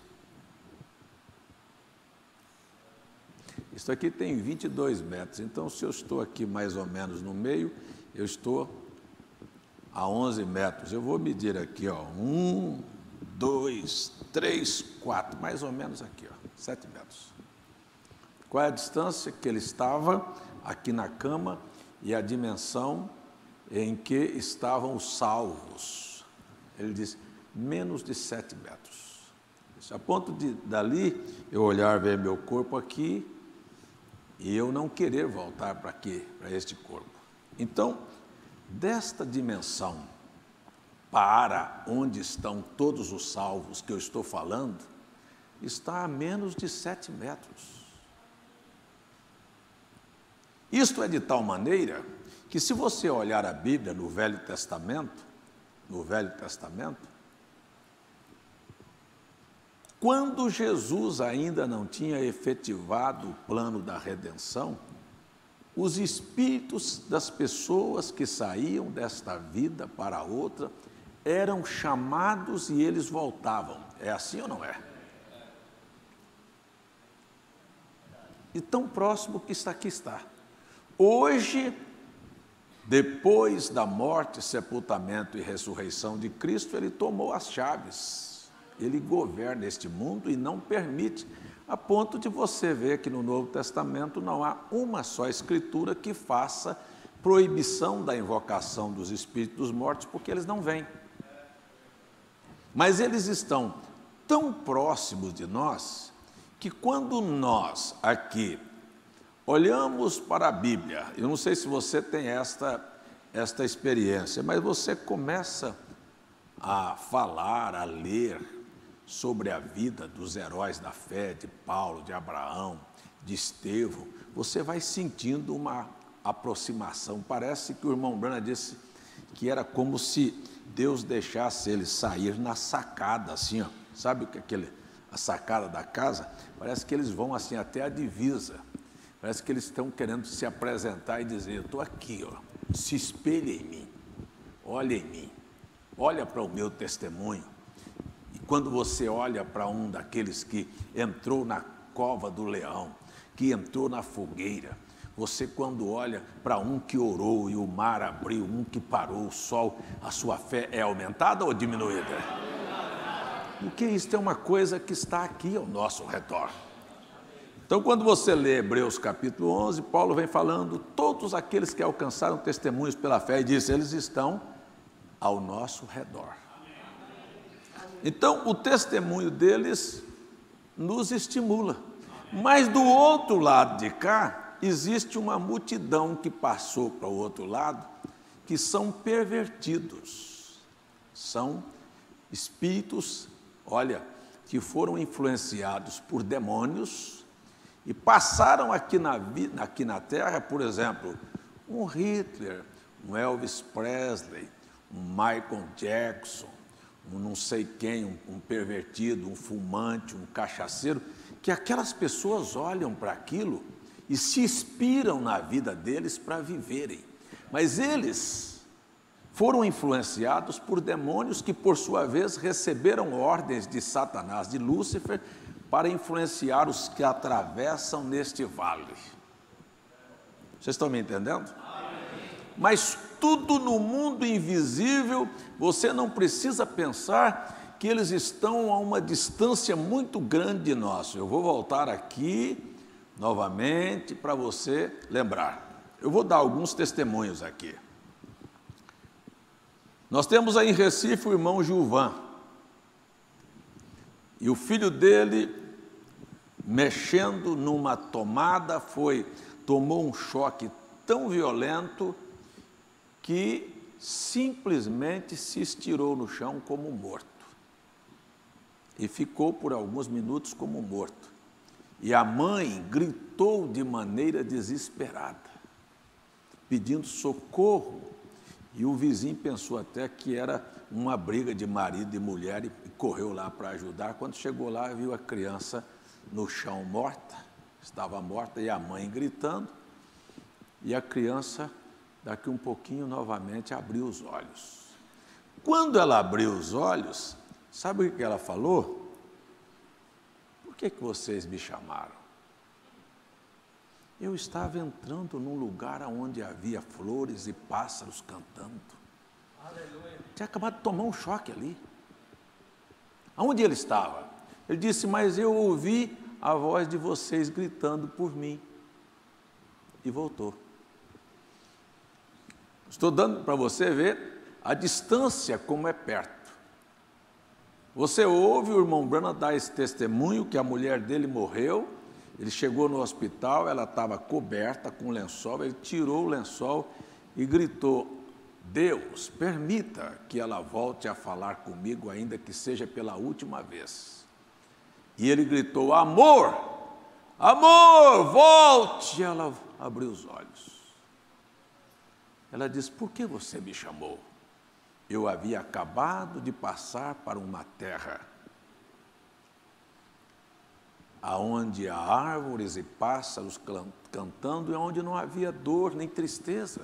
Isso aqui tem 22 metros, então se eu estou aqui mais ou menos no meio, eu estou a 11 metros. Eu vou medir aqui, ó, 1, 2, 3, 4, mais ou menos aqui, ó, 7 metros. Qual é a distância que ele estava aqui na cama e a dimensão em que estavam os salvos? Ele disse, menos de 7 metros. A ponto de, dali, eu olhar, ver meu corpo aqui e eu não querer voltar para aqui, para este corpo. Então, desta dimensão para onde estão todos os salvos que eu estou falando, está a menos de 7 metros. Isto é de tal maneira que, se você olhar a Bíblia no Velho Testamento, quando Jesus ainda não tinha efetivado o plano da redenção, os espíritos das pessoas que saíam desta vida para outra eram chamados e eles voltavam. É assim ou não é? E tão próximo que está aqui está. Hoje, depois da morte, sepultamento e ressurreição de Cristo, ele tomou as chaves. Ele governa este mundo e não permite, a ponto de você ver que no Novo Testamento não há uma só escritura que faça proibição da invocação dos espíritos dos mortos, porque eles não vêm. Mas eles estão tão próximos de nós, que quando nós aqui olhamos para a Bíblia, eu não sei se você tem esta experiência, mas você começa a falar, a ler sobre a vida dos heróis da fé, de Paulo, de Abraão, de Estevão, você vai sentindo uma aproximação. Parece que o irmão Brana disse que era como se Deus deixasse eles sair na sacada, assim, ó. Sabe a sacada da casa? Parece que eles vão assim até a divisa. Parece que eles estão querendo se apresentar e dizer, eu estou aqui, ó, se espelha em mim, olha em mim, olha para o meu testemunho. E quando você olha para um daqueles que entrou na cova do leão, que entrou na fogueira, você quando olha para um que orou e o mar abriu, um que parou o sol, a sua fé é aumentada ou diminuída? Porque isto é uma coisa que está aqui ao nosso redor. Então, quando você lê Hebreus capítulo 11, Paulo vem falando, todos aqueles que alcançaram testemunhos pela fé, e diz, eles estão ao nosso redor. Então, o testemunho deles nos estimula. Mas do outro lado de cá, existe uma multidão que passou para o outro lado, que são pervertidos. São espíritos, olha, que foram influenciados por demônios e passaram aqui na Terra, por exemplo, um Hitler, um Elvis Presley, um Michael Jackson, um não sei quem, um pervertido, um fumante, um cachaceiro, que aquelas pessoas olham para aquilo e se inspiram na vida deles para viverem. Mas eles foram influenciados por demônios que, por sua vez, receberam ordens de Satanás, de Lúcifer, para influenciar os que atravessam neste vale. Vocês estão me entendendo? Mas tudo no mundo invisível, você não precisa pensar que eles estão a uma distância muito grande de nós. Eu vou voltar aqui novamente para você lembrar. Eu vou dar alguns testemunhos aqui. Nós temos aí em Recife o irmão Gilvan. E o filho dele, mexendo numa tomada, tomou um choque tão violento que simplesmente se estirou no chão como morto. E ficou por alguns minutos como morto. E a mãe gritou de maneira desesperada, pedindo socorro. E o vizinho pensou até que era uma briga de marido e mulher e correu lá para ajudar. Quando chegou lá, viu a criança no chão morta, estava morta, e a mãe gritando. E a criança, daqui um pouquinho, novamente abriu os olhos. Quando ela abriu os olhos, sabe o que ela falou? Por que vocês me chamaram? Eu estava entrando num lugar onde havia flores e pássaros cantando. Aleluia. Tinha acabado de tomar um choque ali. Aonde ele estava? Ele disse, mas eu ouvi a voz de vocês gritando por mim. E voltou. Estou dando para você ver a distância como é perto. Você ouve o irmão Branham dar esse testemunho que a mulher dele morreu. Ele chegou no hospital, ela estava coberta com lençol, ele tirou o lençol e gritou, Deus, permita que ela volte a falar comigo, ainda que seja pela última vez. E ele gritou, amor, amor, volte! E ela abriu os olhos. Ela disse, por que você me chamou? Eu havia acabado de passar para uma terra aonde há árvores e pássaros cantando e onde não havia dor nem tristeza.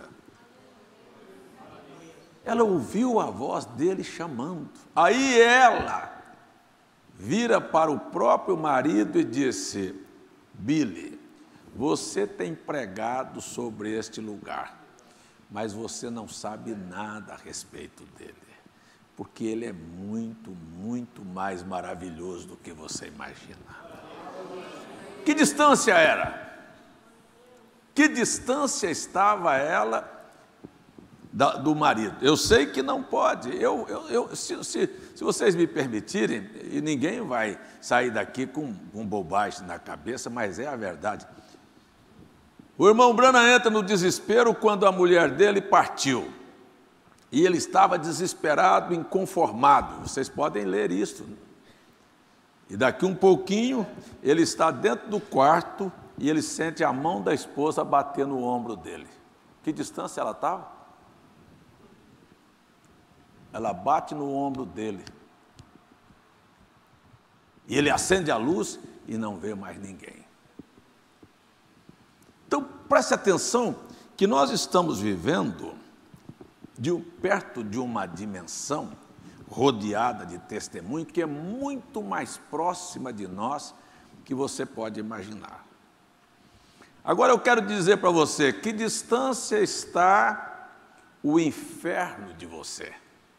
Ela ouviu a voz dele chamando. Aí ela vira para o próprio marido e disse, Billy, você tem pregado sobre este lugar, mas você não sabe nada a respeito dele, porque ele é muito, muito mais maravilhoso do que você imagina. Que distância era? Que distância estava ela do marido? Eu sei que não pode. Se vocês me permitirem, e ninguém vai sair daqui com bobagem na cabeça, mas é a verdade. O irmão Branham entra no desespero quando a mulher dele partiu. E ele estava desesperado, inconformado. Vocês podem ler isso. E daqui um pouquinho, ele está dentro do quarto e ele sente a mão da esposa bater no ombro dele. Que distância ela estava? Ela bate no ombro dele. E ele acende a luz e não vê mais ninguém. Então, preste atenção que nós estamos vivendo perto de uma dimensão rodeada de testemunho, que é muito mais próxima de nós que você pode imaginar. Agora eu quero dizer para você, que distância está o inferno de você?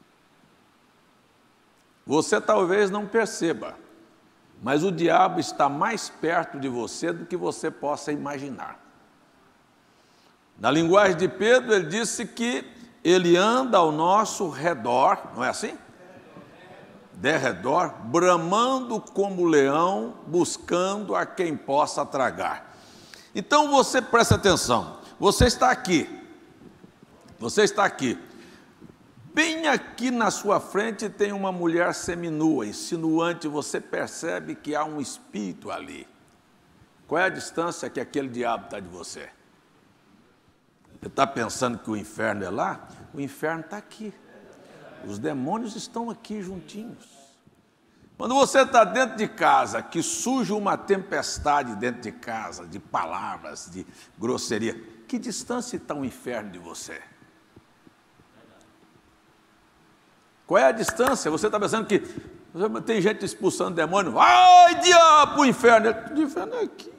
Você talvez não perceba, mas o diabo está mais perto de você do que você possa imaginar. Na linguagem de Pedro, ele disse que ele anda ao nosso redor, não é assim? Derredor, bramando como leão, buscando a quem possa tragar. Então você presta atenção, você está aqui, bem aqui na sua frente tem uma mulher seminua, insinuante, você percebe que há um espírito ali. Qual é a distância que aquele diabo está de você? Você está pensando que o inferno é lá? O inferno está aqui. Os demônios estão aqui juntinhos. Quando você está dentro de casa, que surge uma tempestade dentro de casa, de palavras, de grosseria, que distância está o inferno de você? Qual é a distância? Você está pensando que tem gente expulsando demônio, vai diabo, o inferno é aqui.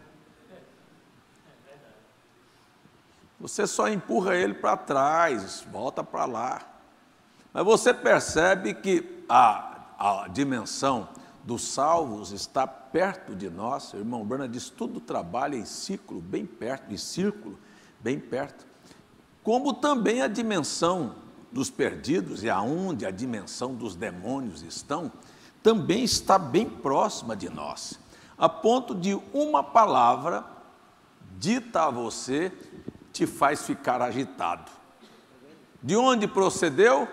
Você só empurra ele para trás, volta para lá. Mas você percebe que a dimensão dos salvos está perto de nós. O irmão Branham diz, tudo trabalha em círculo, bem perto, como também a dimensão dos perdidos e aonde a dimensão dos demônios estão, também está bem próxima de nós, a ponto de uma palavra dita a você te faz ficar agitado. De onde procedeu?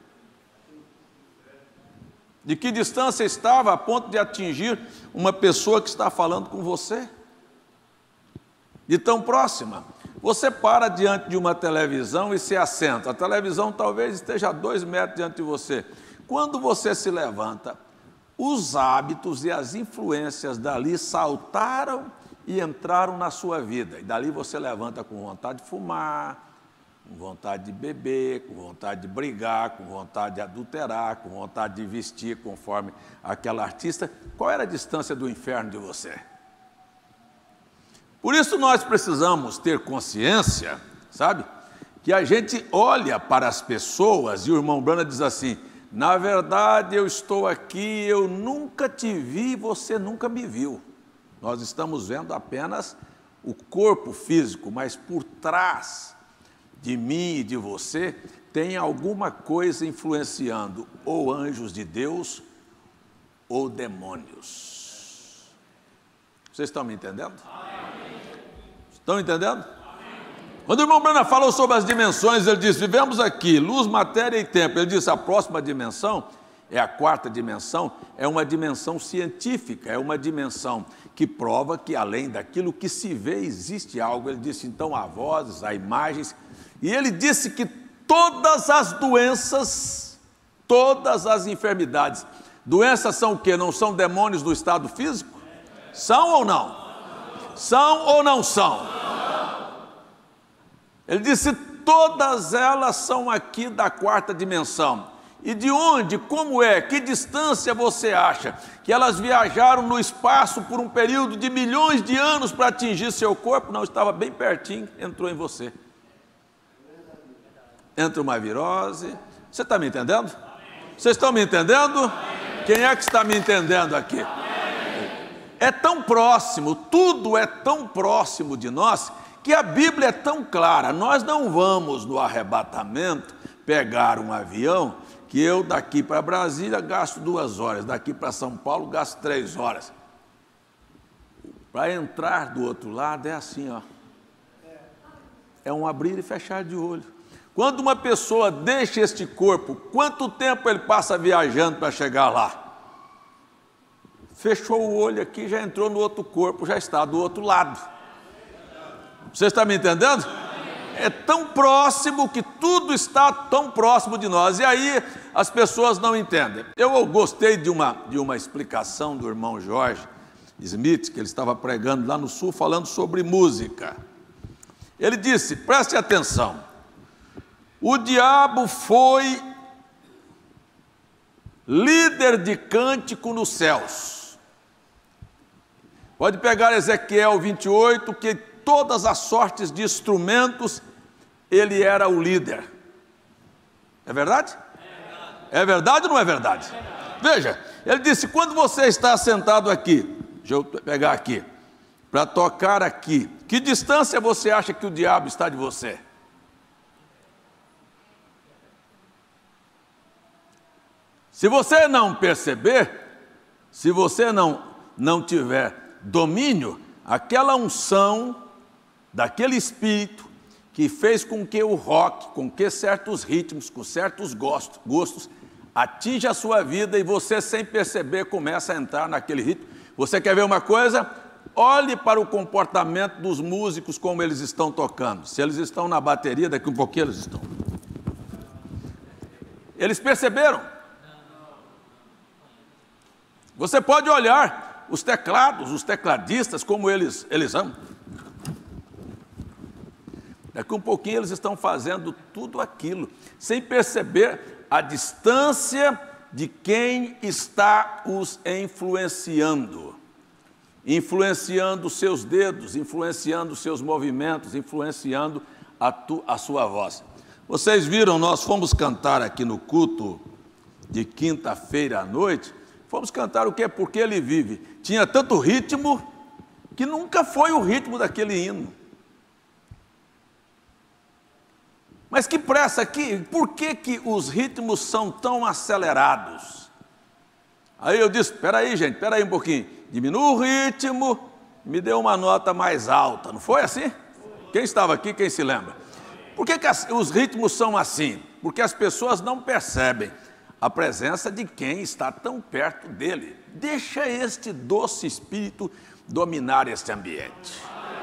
De que distância estava a ponto de atingir uma pessoa que está falando com você? De tão próxima. Você para diante de uma televisão e se assenta. A televisão talvez esteja a 2 metros diante de você. Quando você se levanta, os hábitos e as influências dali saltaram e entraram na sua vida. E dali você levanta com vontade de fumar, com vontade de beber, com vontade de brigar, com vontade de adulterar, com vontade de vestir conforme aquela artista. Qual era a distância do inferno de você? Por isso nós precisamos ter consciência, sabe? Que a gente olha para as pessoas e o irmão Branham diz assim, na verdade eu estou aqui, eu nunca te vi, você nunca me viu. Nós estamos vendo apenas o corpo físico, mas por trás de mim e de você tem alguma coisa influenciando ou anjos de Deus ou demônios. Vocês estão me entendendo? Estão entendendo? Quando o irmão Branham falou sobre as dimensões, ele disse, vivemos aqui, luz, matéria e tempo. Ele disse, a próxima dimensão, é a 4ª dimensão, é uma dimensão científica, é uma dimensão que prova que além daquilo que se vê, existe algo. Ele disse, então, há vozes, há imagens, e ele disse que todas as doenças, todas as enfermidades, doenças são o quê? Não são demônios do estado físico? São ou não? São ou não são? Ele disse, todas elas são aqui da 4ª dimensão. E de onde, como é, que distância você acha que elas viajaram no espaço por um período de milhões de anos para atingir seu corpo? Não, estava bem pertinho, entrou em você. Entra uma virose. Você está me entendendo? Vocês estão me entendendo? Quem é que está me entendendo aqui? É tão próximo, tudo é tão próximo de nós, que a Bíblia é tão clara. Nós não vamos no arrebatamento pegar um avião que eu daqui para Brasília gasto 2 horas, daqui para São Paulo gasto 3 horas. Para entrar do outro lado é assim, ó. É um abrir e fechar de olho. Quando uma pessoa deixa este corpo, quanto tempo ele passa viajando para chegar lá? Fechou o olho aqui, já entrou no outro corpo, já está do outro lado. Você está me entendendo? É tão próximo que tudo está tão próximo de nós. E aí as pessoas não entendem. Eu gostei de uma explicação do irmão George Smith, que ele estava pregando lá no sul, falando sobre música. Ele disse, preste atenção, o diabo foi líder de cântico nos céus. Pode pegar Ezequiel 28, que todas as sortes de instrumentos, ele era o líder. É verdade? É verdade ou não é verdade? Veja, ele disse, quando você está sentado aqui, deixa eu pegar aqui, para tocar aqui, que distância você acha que o diabo está de você? Se você não perceber, se você não tiver domínio, aquela unção daquele espírito que fez com que o rock, com que certos ritmos, com certos gostos, atinja a sua vida e você, sem perceber, começa a entrar naquele ritmo. Você quer ver uma coisa? Olhe para o comportamento dos músicos, como eles estão tocando. Se eles estão na bateria, daqui um pouquinho eles estão. Eles perceberam? Você pode olhar os teclados, os tecladistas, como eles amam. Daqui um pouquinho eles estão fazendo tudo aquilo, sem perceber a distância de quem está os influenciando. Influenciando os seus dedos, influenciando os seus movimentos, influenciando a sua voz. Vocês viram, nós fomos cantar aqui no culto de quinta-feira à noite, fomos cantar o quê? Porque Ele vive. Tinha tanto ritmo que nunca foi o ritmo daquele hino. Mas que pressa aqui, por que os ritmos são tão acelerados? Aí eu disse, espera aí gente, espera aí um pouquinho, diminua o ritmo, me deu uma nota mais alta, não foi assim? Quem estava aqui, quem se lembra? Por que os ritmos são assim? Porque as pessoas não percebem a presença de quem está tão perto dele. Deixa este doce espírito dominar este ambiente.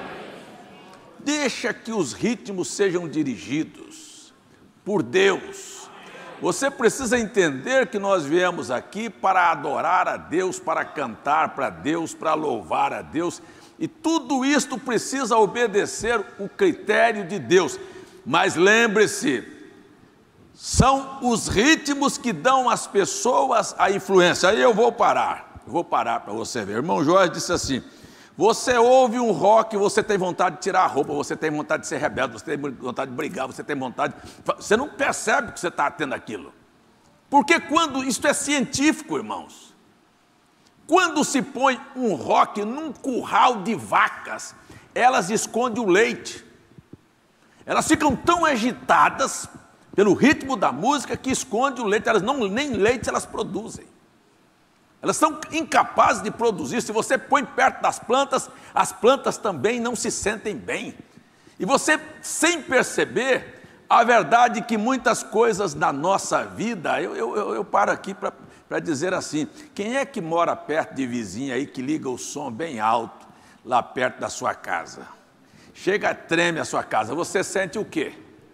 Deixa que os ritmos sejam dirigidos por Deus. Você precisa entender que nós viemos aqui para adorar a Deus, para cantar para Deus, para louvar a Deus. E tudo isto precisa obedecer o critério de Deus. Mas lembre-se, são os ritmos que dão às pessoas a influência. Aí eu vou parar para você ver. O irmão Jorge disse assim, você ouve um rock, você tem vontade de tirar a roupa, você tem vontade de ser rebelde, você tem vontade de brigar, você tem vontade... Você não percebe que você está tendo aquilo. Porque quando... Isso é científico, irmãos. Quando se põe um rock num curral de vacas, elas escondem o leite. Elas ficam tão agitadas pelo ritmo da música que esconde o leite. Elas nem leite elas produzem. Elas são incapazes de produzir. Se você põe perto das plantas, as plantas também não se sentem bem. E você, sem perceber, a verdade é que muitas coisas da nossa vida, eu paro aqui para dizer assim, quem é que mora perto de vizinho aí que liga o som bem alto, lá perto da sua casa? Chega, treme a sua casa, você sente o quê?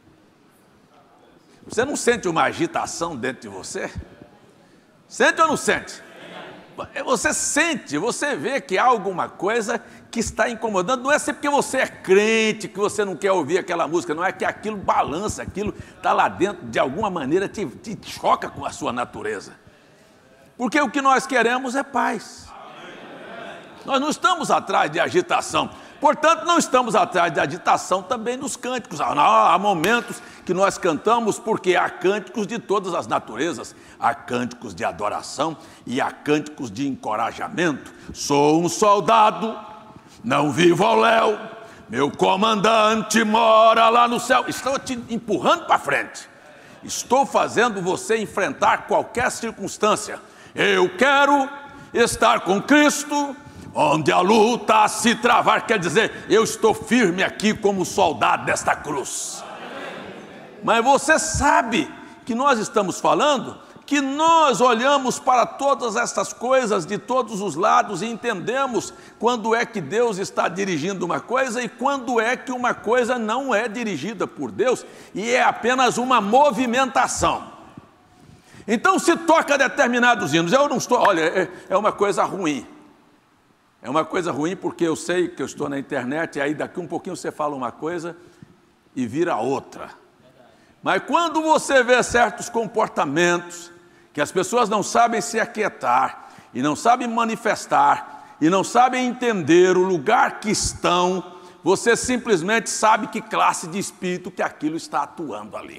Você não sente uma agitação dentro de você? Sente ou não sente? Você sente, você vê que há alguma coisa que está incomodando. Não é sempre porque você é crente, que você não quer ouvir aquela música, não é que aquilo balança, aquilo está lá dentro, de alguma maneira te choca com a sua natureza. Porque o que nós queremos é paz. Nós não estamos atrás de agitação. Portanto, não estamos atrás de agitação também nos cânticos. Há momentos que nós cantamos porque há cânticos de todas as naturezas. Há cânticos de adoração e há cânticos de encorajamento. Sou um soldado, não vivo ao léu, meu comandante mora lá no céu. Estou te empurrando para frente. Estou fazendo você enfrentar qualquer circunstância. Eu quero estar com Cristo, onde a luta se travar, quer dizer, eu estou firme aqui como soldado desta cruz. Mas você sabe que nós estamos falando, que nós olhamos para todas essas coisas de todos os lados e entendemos quando é que Deus está dirigindo uma coisa e quando é que uma coisa não é dirigida por Deus e é apenas uma movimentação. Então se toca determinados hinos, eu não estou, olha, é uma coisa ruim. É uma coisa ruim porque eu sei que eu estou na internet e aí daqui um pouquinho você fala uma coisa e vira outra. Mas quando você vê certos comportamentos que as pessoas não sabem se aquietar e não sabem manifestar e não sabem entender o lugar que estão, você simplesmente sabe que classe de espírito que aquilo está atuando ali.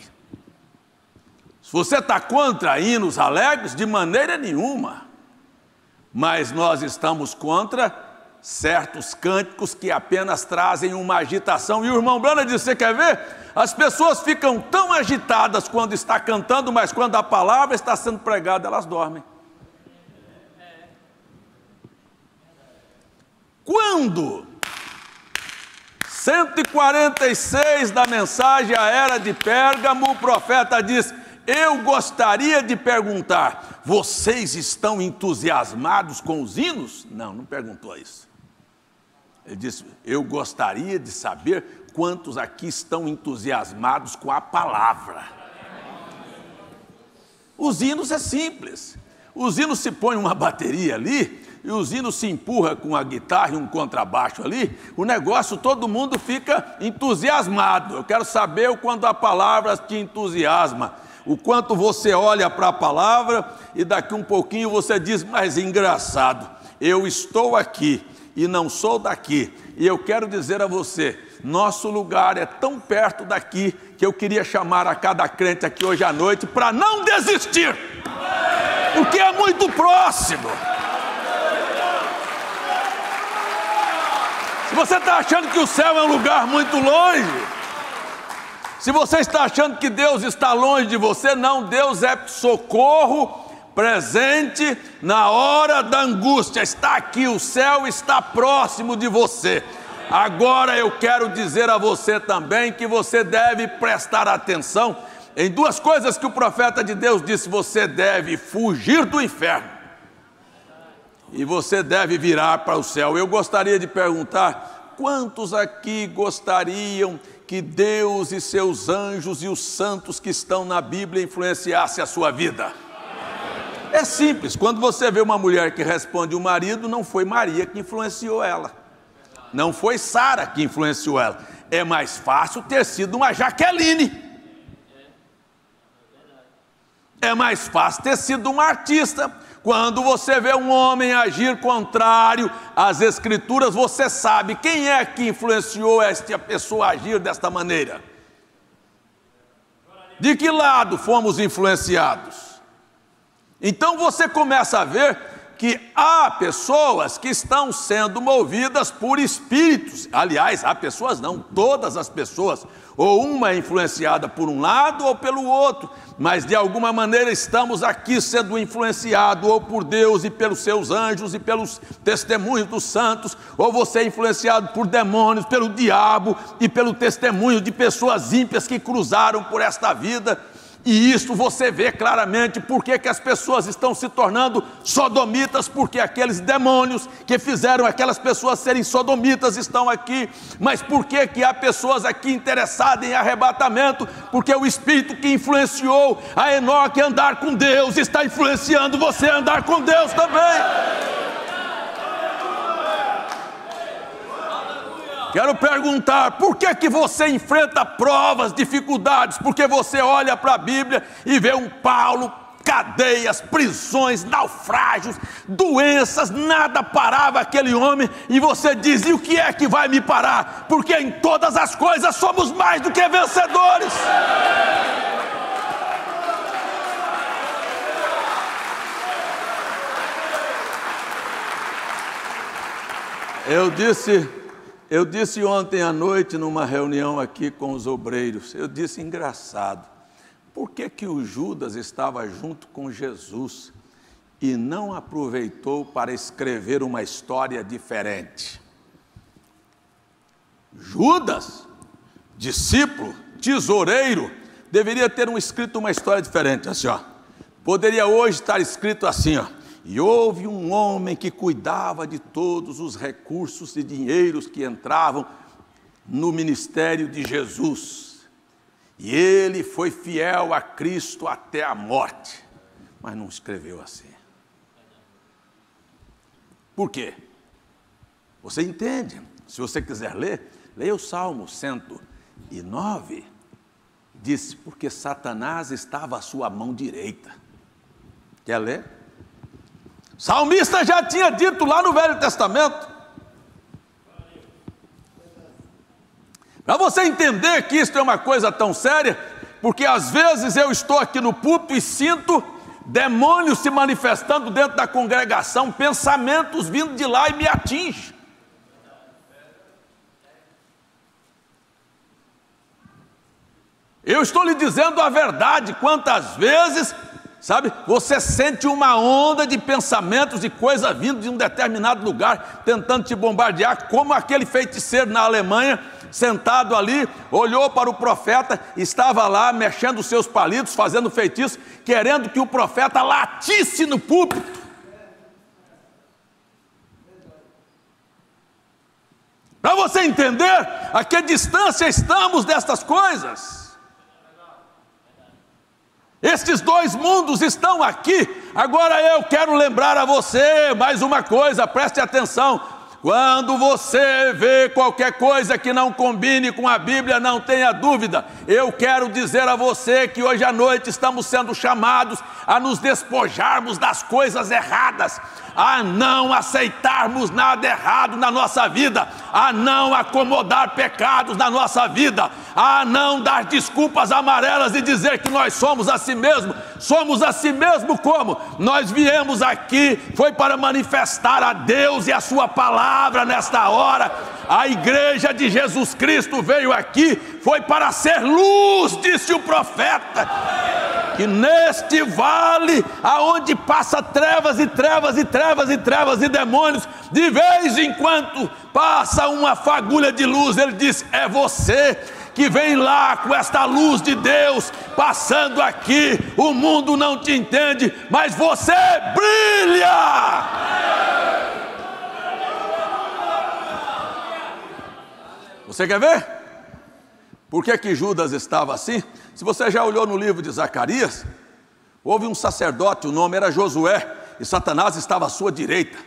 Se você está contra hinos alegres, de maneira nenhuma. Mas nós estamos contra certos cânticos que apenas trazem uma agitação. E o irmão Brana disse, você quer ver? As pessoas ficam tão agitadas quando está cantando, mas quando a palavra está sendo pregada, elas dormem. Quando 146 da mensagem à era de Pérgamo, o profeta diz, eu gostaria de perguntar, vocês estão entusiasmados com os hinos? Não perguntou isso. Ele disse, eu gostaria de saber quantos aqui estão entusiasmados com a palavra. Os hinos é simples. Os hinos se põe uma bateria ali, e os hinos se empurra com a guitarra e um contrabaixo ali, o negócio, todo mundo fica entusiasmado. Eu quero saber o quanto a palavra te entusiasma. O quanto você olha para a palavra e daqui um pouquinho você diz, mas engraçado, eu estou aqui e não sou daqui. E eu quero dizer a você, nosso lugar é tão perto daqui que eu queria chamar a cada crente aqui hoje à noite para não desistir. porque é muito próximo. Se você está achando que o céu é um lugar muito longe, se você está achando que Deus está longe de você, não, Deus é socorro presente na hora da angústia, está aqui, o céu está próximo de você. Agora eu quero dizer a você também que você deve prestar atenção em duas coisas que o profeta de Deus disse: você deve fugir do inferno e você deve virar para o céu. Eu gostaria de perguntar, quantos aqui gostariam que Deus e seus anjos e os santos que estão na Bíblia influenciassem a sua vida? É simples, quando você vê uma mulher que responde o marido, não foi Maria que influenciou ela, não foi Sara que influenciou ela, é mais fácil ter sido uma Jaqueline, é mais fácil ter sido uma artista. Quando você vê um homem agir contrário às Escrituras, você sabe quem é que influenciou esta pessoa a agir desta maneira. De que lado fomos influenciados? Então você começa a ver que há pessoas que estão sendo movidas por espíritos. Aliás, há pessoas não, todas as pessoas, ou uma é influenciada por um lado ou pelo outro, mas de alguma maneira estamos aqui sendo influenciados ou por Deus e pelos seus anjos e pelos testemunhos dos santos, ou você é influenciado por demônios, pelo diabo e pelo testemunho de pessoas ímpias que cruzaram por esta vida. E isso você vê claramente porque que as pessoas estão se tornando sodomitas, porque aqueles demônios que fizeram aquelas pessoas serem sodomitas estão aqui. Mas por que que há pessoas aqui interessadas em arrebatamento? Porque o Espírito que influenciou a Enoque a andar com Deus está influenciando você a andar com Deus também. Quero perguntar, por que que você enfrenta provas, dificuldades? Porque você olha para a Bíblia e vê um Paulo, cadeias, prisões, naufrágios, doenças, nada parava aquele homem, e você diz: e o que é que vai me parar? Porque em todas as coisas somos mais do que vencedores. Eu disse ontem à noite numa reunião aqui com os obreiros, eu disse: engraçado, por que que o Judas estava junto com Jesus e não aproveitou para escrever uma história diferente? Judas, discípulo, tesoureiro, deveria ter escrito uma história diferente, assim, ó. Poderia hoje estar escrito assim, ó: e houve um homem que cuidava de todos os recursos e dinheiros que entravam no ministério de Jesus. E ele foi fiel a Cristo até a morte. Mas não escreveu assim. Por quê? Você entende? Se você quiser ler, leia o Salmo 109. Disse: porque Satanás estava à sua mão direita. Quer ler? Salmista já tinha dito lá no Velho Testamento. Para você entender que isso é uma coisa tão séria, porque às vezes eu estou aqui no púlpito e sinto demônios se manifestando dentro da congregação, pensamentos vindo de lá e me atingem. Eu estou lhe dizendo a verdade. Quantas vezes, sabe, você sente uma onda de pensamentos e coisas vindo de um determinado lugar, tentando te bombardear, como aquele feiticeiro na Alemanha, sentado ali, olhou para o profeta, estava lá mexendo os seus palitos, fazendo feitiço, querendo que o profeta latisse no púlpito. Para você entender a que distância estamos destas coisas. Estes dois mundos estão aqui. Agora eu quero lembrar a você mais uma coisa, preste atenção. Quando você vê qualquer coisa que não combine com a Bíblia, não tenha dúvida. Eu quero dizer a você que hoje à noite estamos sendo chamados a nos despojarmos das coisas erradas, a não aceitarmos nada errado na nossa vida, a não acomodar pecados na nossa vida, a não dar desculpas amarelas e dizer que nós somos assim mesmo. Somos assim mesmo como? Nós viemos aqui, foi para manifestar a Deus e a sua palavra nesta hora. A igreja de Jesus Cristo veio aqui, foi para ser luz, disse o profeta, que neste vale, aonde passa trevas e trevas e trevas e trevas e demônios, de vez em quando passa uma fagulha de luz. Ele diz: é você que vem lá com esta luz de Deus passando aqui. O mundo não te entende, mas você brilha. Você quer ver? Por que Judas estava assim? Se você já olhou no livro de Zacarias, houve um sacerdote, o nome era Josué, e Satanás estava à sua direita.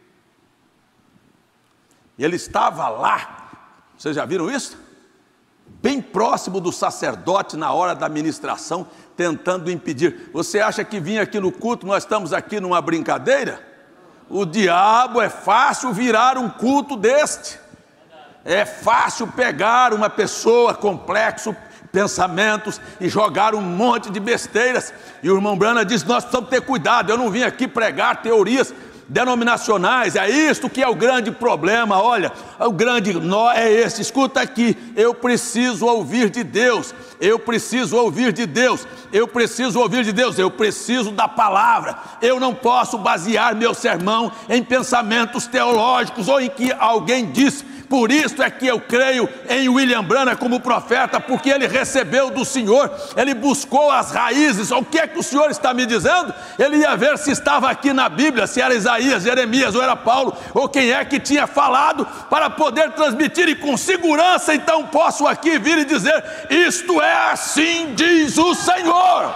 E ele estava lá, vocês já viram isso? Bem próximo do sacerdote na hora da ministração, tentando impedir. Você acha que vinha aqui no culto, nós estamos aqui numa brincadeira? O diabo é fácil virar um culto deste. É fácil pegar uma pessoa complexo, pensamentos, e jogar um monte de besteiras. E o irmão Branham diz: nós precisamos ter cuidado, eu não vim aqui pregar teorias denominacionais, é isto que é o grande problema. Olha, o grande nó é esse, escuta aqui, eu preciso ouvir de Deus, eu preciso ouvir de Deus, eu preciso ouvir de Deus, eu preciso da palavra. Eu não posso basear meu sermão em pensamentos teológicos ou em que alguém disse. Por isso é que eu creio em William Branham como profeta, porque ele recebeu do Senhor, ele buscou as raízes. O que é que o Senhor está me dizendo? Ele ia ver se estava aqui na Bíblia, se era Isaías, Jeremias ou era Paulo, ou quem é que tinha falado, para poder transmitir, e com segurança então posso aqui vir e dizer: isto é assim diz o Senhor.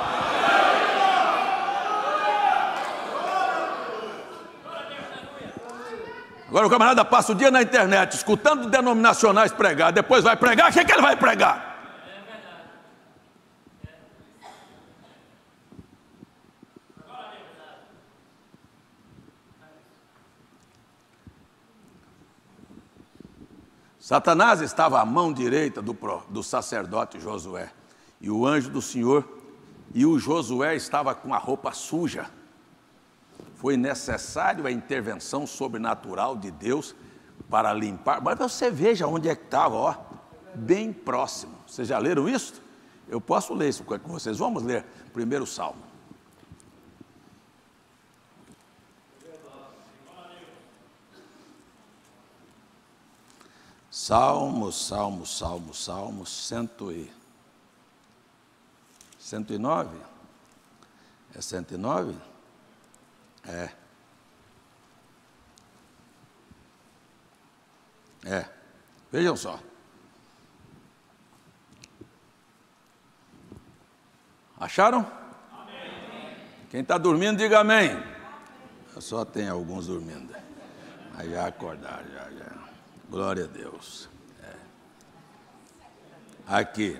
Agora o camarada passa o dia na internet escutando denominacionais pregar, depois vai pregar, o que é que ele vai pregar? Satanás estava à mão direita do sacerdote Josué, e o anjo do Senhor, e o Josué estava com a roupa suja. Foi necessário a intervenção sobrenatural de Deus para limpar. Mas você veja onde é que estava, ó, bem próximo. Vocês já leram isso? Eu posso ler isso com vocês. Vamos ler primeiro o Salmo. Salmo 109? É 109? Vejam só. Acharam? Amém. Quem está dormindo, diga amém. Eu só tenho alguns dormindo. Aí já acordaram, já. Glória a Deus. Aqui.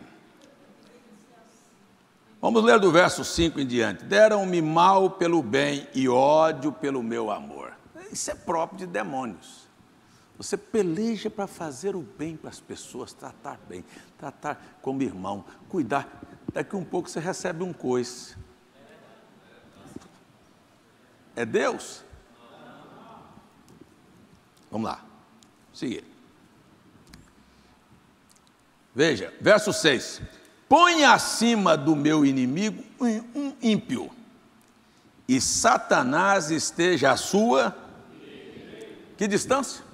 Vamos ler do verso 5 em diante. Deram-me mal pelo bem e ódio pelo meu amor. Isso é próprio de demônios. Você peleja para fazer o bem para as pessoas, tratar bem, tratar como irmão, cuidar. Daqui um pouco você recebe um coice. É Deus? Vamos lá. Seguir. Veja, verso 6. Põe acima do meu inimigo um ímpio, e Satanás esteja à sua... Que distância?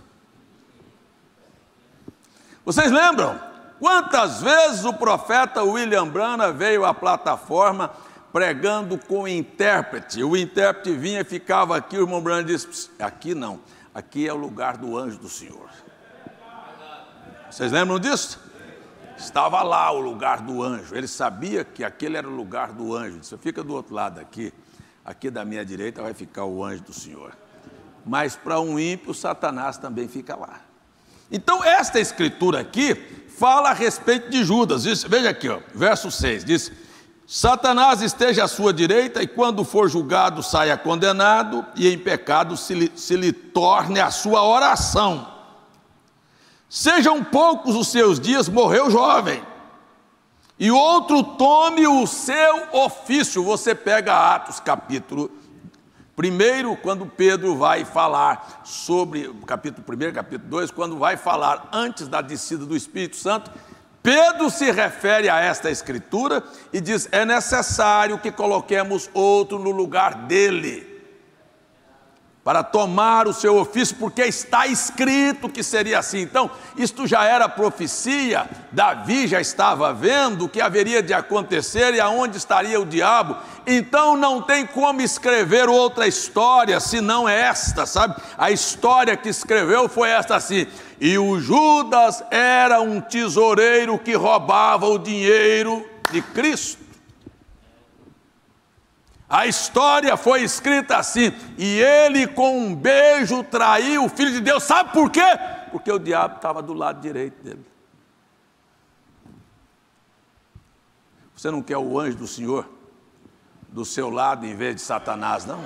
Vocês lembram? Quantas vezes o profeta William Branham veio à plataforma pregando com intérprete? O intérprete vinha e ficava aqui, o irmão Branham disse: aqui não, aqui é o lugar do anjo do Senhor. Vocês lembram disso? Estava lá o lugar do anjo, ele sabia que aquele era o lugar do anjo. Você fica do outro lado aqui da minha direita vai ficar o anjo do Senhor. Mas para um ímpio, Satanás também fica lá. Então esta escritura aqui fala a respeito de Judas. Veja aqui, ó, verso 6, diz: Satanás esteja à sua direita, e quando for julgado saia condenado, e em pecado se lhe torne a sua oração. Sejam poucos os seus dias, morreu jovem, e outro tome o seu ofício. Você pega Atos capítulo 1, quando Pedro vai falar sobre, capítulo 1, capítulo 2, quando vai falar antes da descida do Espírito Santo, Pedro se refere a esta escritura e diz: é necessário que coloquemos outro no lugar dele, para tomar o seu ofício, porque está escrito que seria assim. Então, isto já era profecia, Davi já estava vendo o que haveria de acontecer e aonde estaria o diabo. Então não tem como escrever outra história senão esta, sabe? A história que escreveu foi esta assim: e o Judas era um tesoureiro que roubava o dinheiro de Cristo. A história foi escrita assim: e ele com um beijo traiu o Filho de Deus. Sabe por quê? Porque o diabo estava do lado direito dele. Você não quer o anjo do Senhor do seu lado em vez de Satanás, não?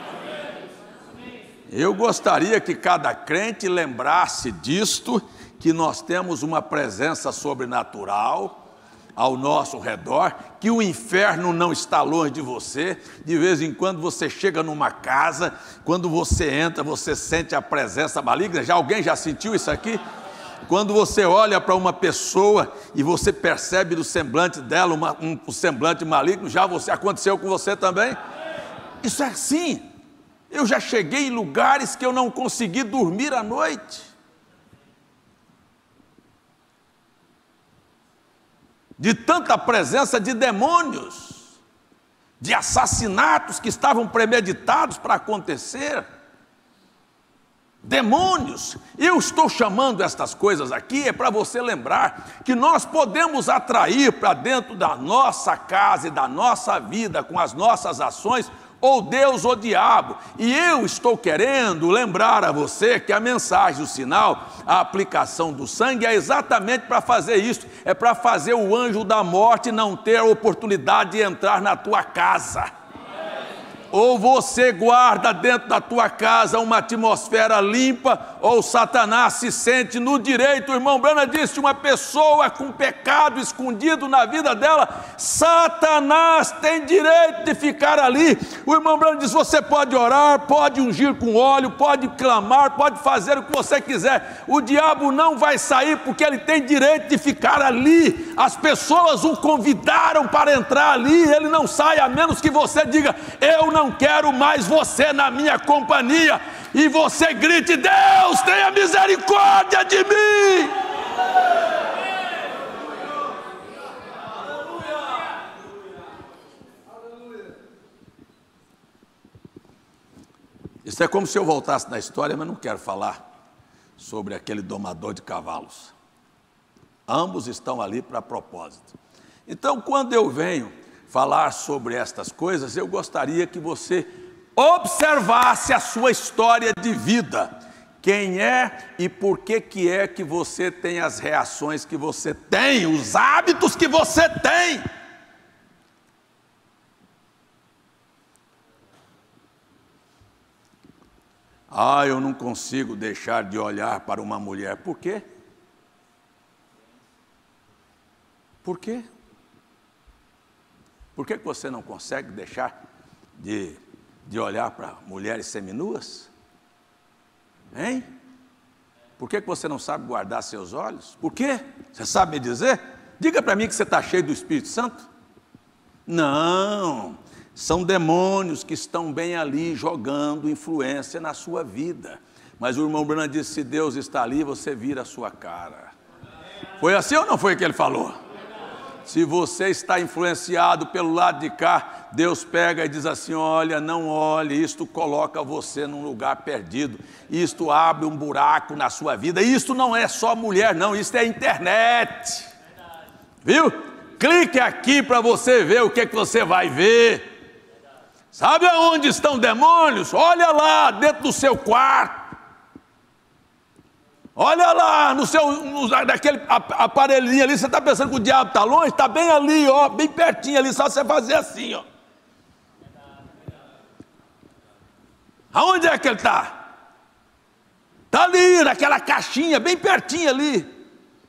Eu gostaria que cada crente lembrasse disto, que nós temos uma presença sobrenatural ao nosso redor, que o inferno não está longe de você. De vez em quando você chega numa casa, quando você entra, você sente a presença maligna. Alguém já sentiu isso aqui? Quando você olha para uma pessoa e você percebe no semblante dela um semblante maligno, aconteceu com você também? Isso é assim. Eu já cheguei em lugares que eu não consegui dormir à noite, de tanta presença de demônios, de assassinatos que estavam premeditados para acontecer. Demônios. Eu estou chamando estas coisas aqui para você lembrar que nós podemos atrair para dentro da nossa casa e da nossa vida com as nossas ações, ou Deus ou diabo. E eu estou querendo lembrar a você que a mensagem, o sinal, a aplicação do sangue é exatamente para fazer isso, é para fazer o anjo da morte não ter a oportunidade de entrar na tua casa. Ou você guarda dentro da tua casa uma atmosfera limpa, ou Satanás se sente no direito. O irmão Branham disse: uma pessoa com pecado escondido na vida dela, Satanás tem direito de ficar ali. O irmão Branham diz: você pode orar, pode ungir com óleo, pode clamar, pode fazer o que você quiser, o diabo não vai sair, porque ele tem direito de ficar ali. As pessoas o convidaram para entrar ali, ele não sai, a menos que você diga: eu não quero mais você na minha companhia, e você grite: Deus, tenha misericórdia de mim. Isso é como se eu voltasse na história, mas não quero falar sobre aquele domador de cavalos. Ambos estão ali para propósito. Então, quando eu venho falar sobre estas coisas, eu gostaria que você observasse a sua história de vida. Quem é e por que é que você tem as reações que você tem, os hábitos que você tem. Eu não consigo deixar de olhar para uma mulher. Por quê? Por quê? Por que você não consegue deixar de olhar para mulheres seminuas? Hein? Por que você não sabe guardar seus olhos? Por quê? Você sabe me dizer? Diga para mim que você está cheio do Espírito Santo. Não, são demônios que estão bem ali jogando influência na sua vida. Mas o irmão Branham disse: se Deus está ali, você vira a sua cara. Foi assim ou não foi o que ele falou? Se você está influenciado pelo lado de cá, Deus pega e diz assim: olha, não olhe, isto coloca você num lugar perdido, isto abre um buraco na sua vida. Isto não é só mulher não, isto é internet. Viu? Clique aqui para você ver o que você vai ver. Sabe aonde estão demônios? Olha lá, dentro do seu quarto. Olha lá, naquele aparelhinho ali, você está pensando que o diabo está longe? Está bem ali, ó, bem pertinho ali, só você fazer assim, ó. Aonde é que ele está? Está ali, naquela caixinha, bem pertinho ali.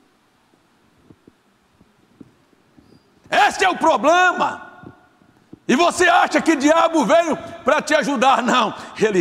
Esse é o problema. E você acha que o diabo veio para te ajudar? Não,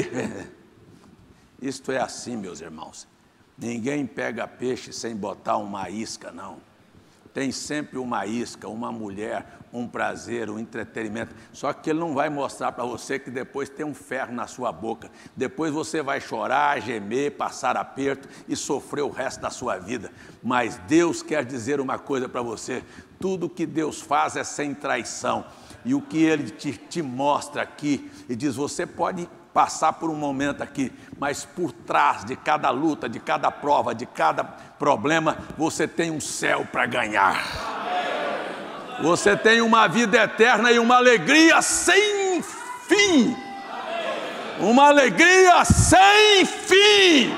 isto é assim, meus irmãos. Ninguém pega peixe sem botar uma isca, não. Tem sempre uma isca, uma mulher, um prazer, um entretenimento. Só que ele não vai mostrar para você que depois tem um ferro na sua boca. Depois você vai chorar, gemer, passar aperto e sofrer o resto da sua vida. Mas Deus quer dizer uma coisa para você. Tudo que Deus faz é sem traição. E o que Ele te mostra aqui, e diz, você pode passar por um momento aqui, mas por trás de cada luta, de cada prova, de cada problema, você tem um céu para ganhar. Você tem uma vida eterna e uma alegria sem fim. Uma alegria sem fim.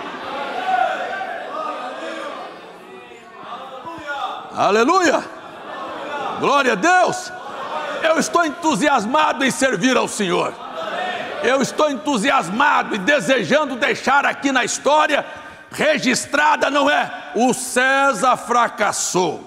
Aleluia! Glória a Deus! Eu estou entusiasmado em servir ao Senhor. Eu estou entusiasmado e desejando deixar aqui na história registrada, não é? O César fracassou.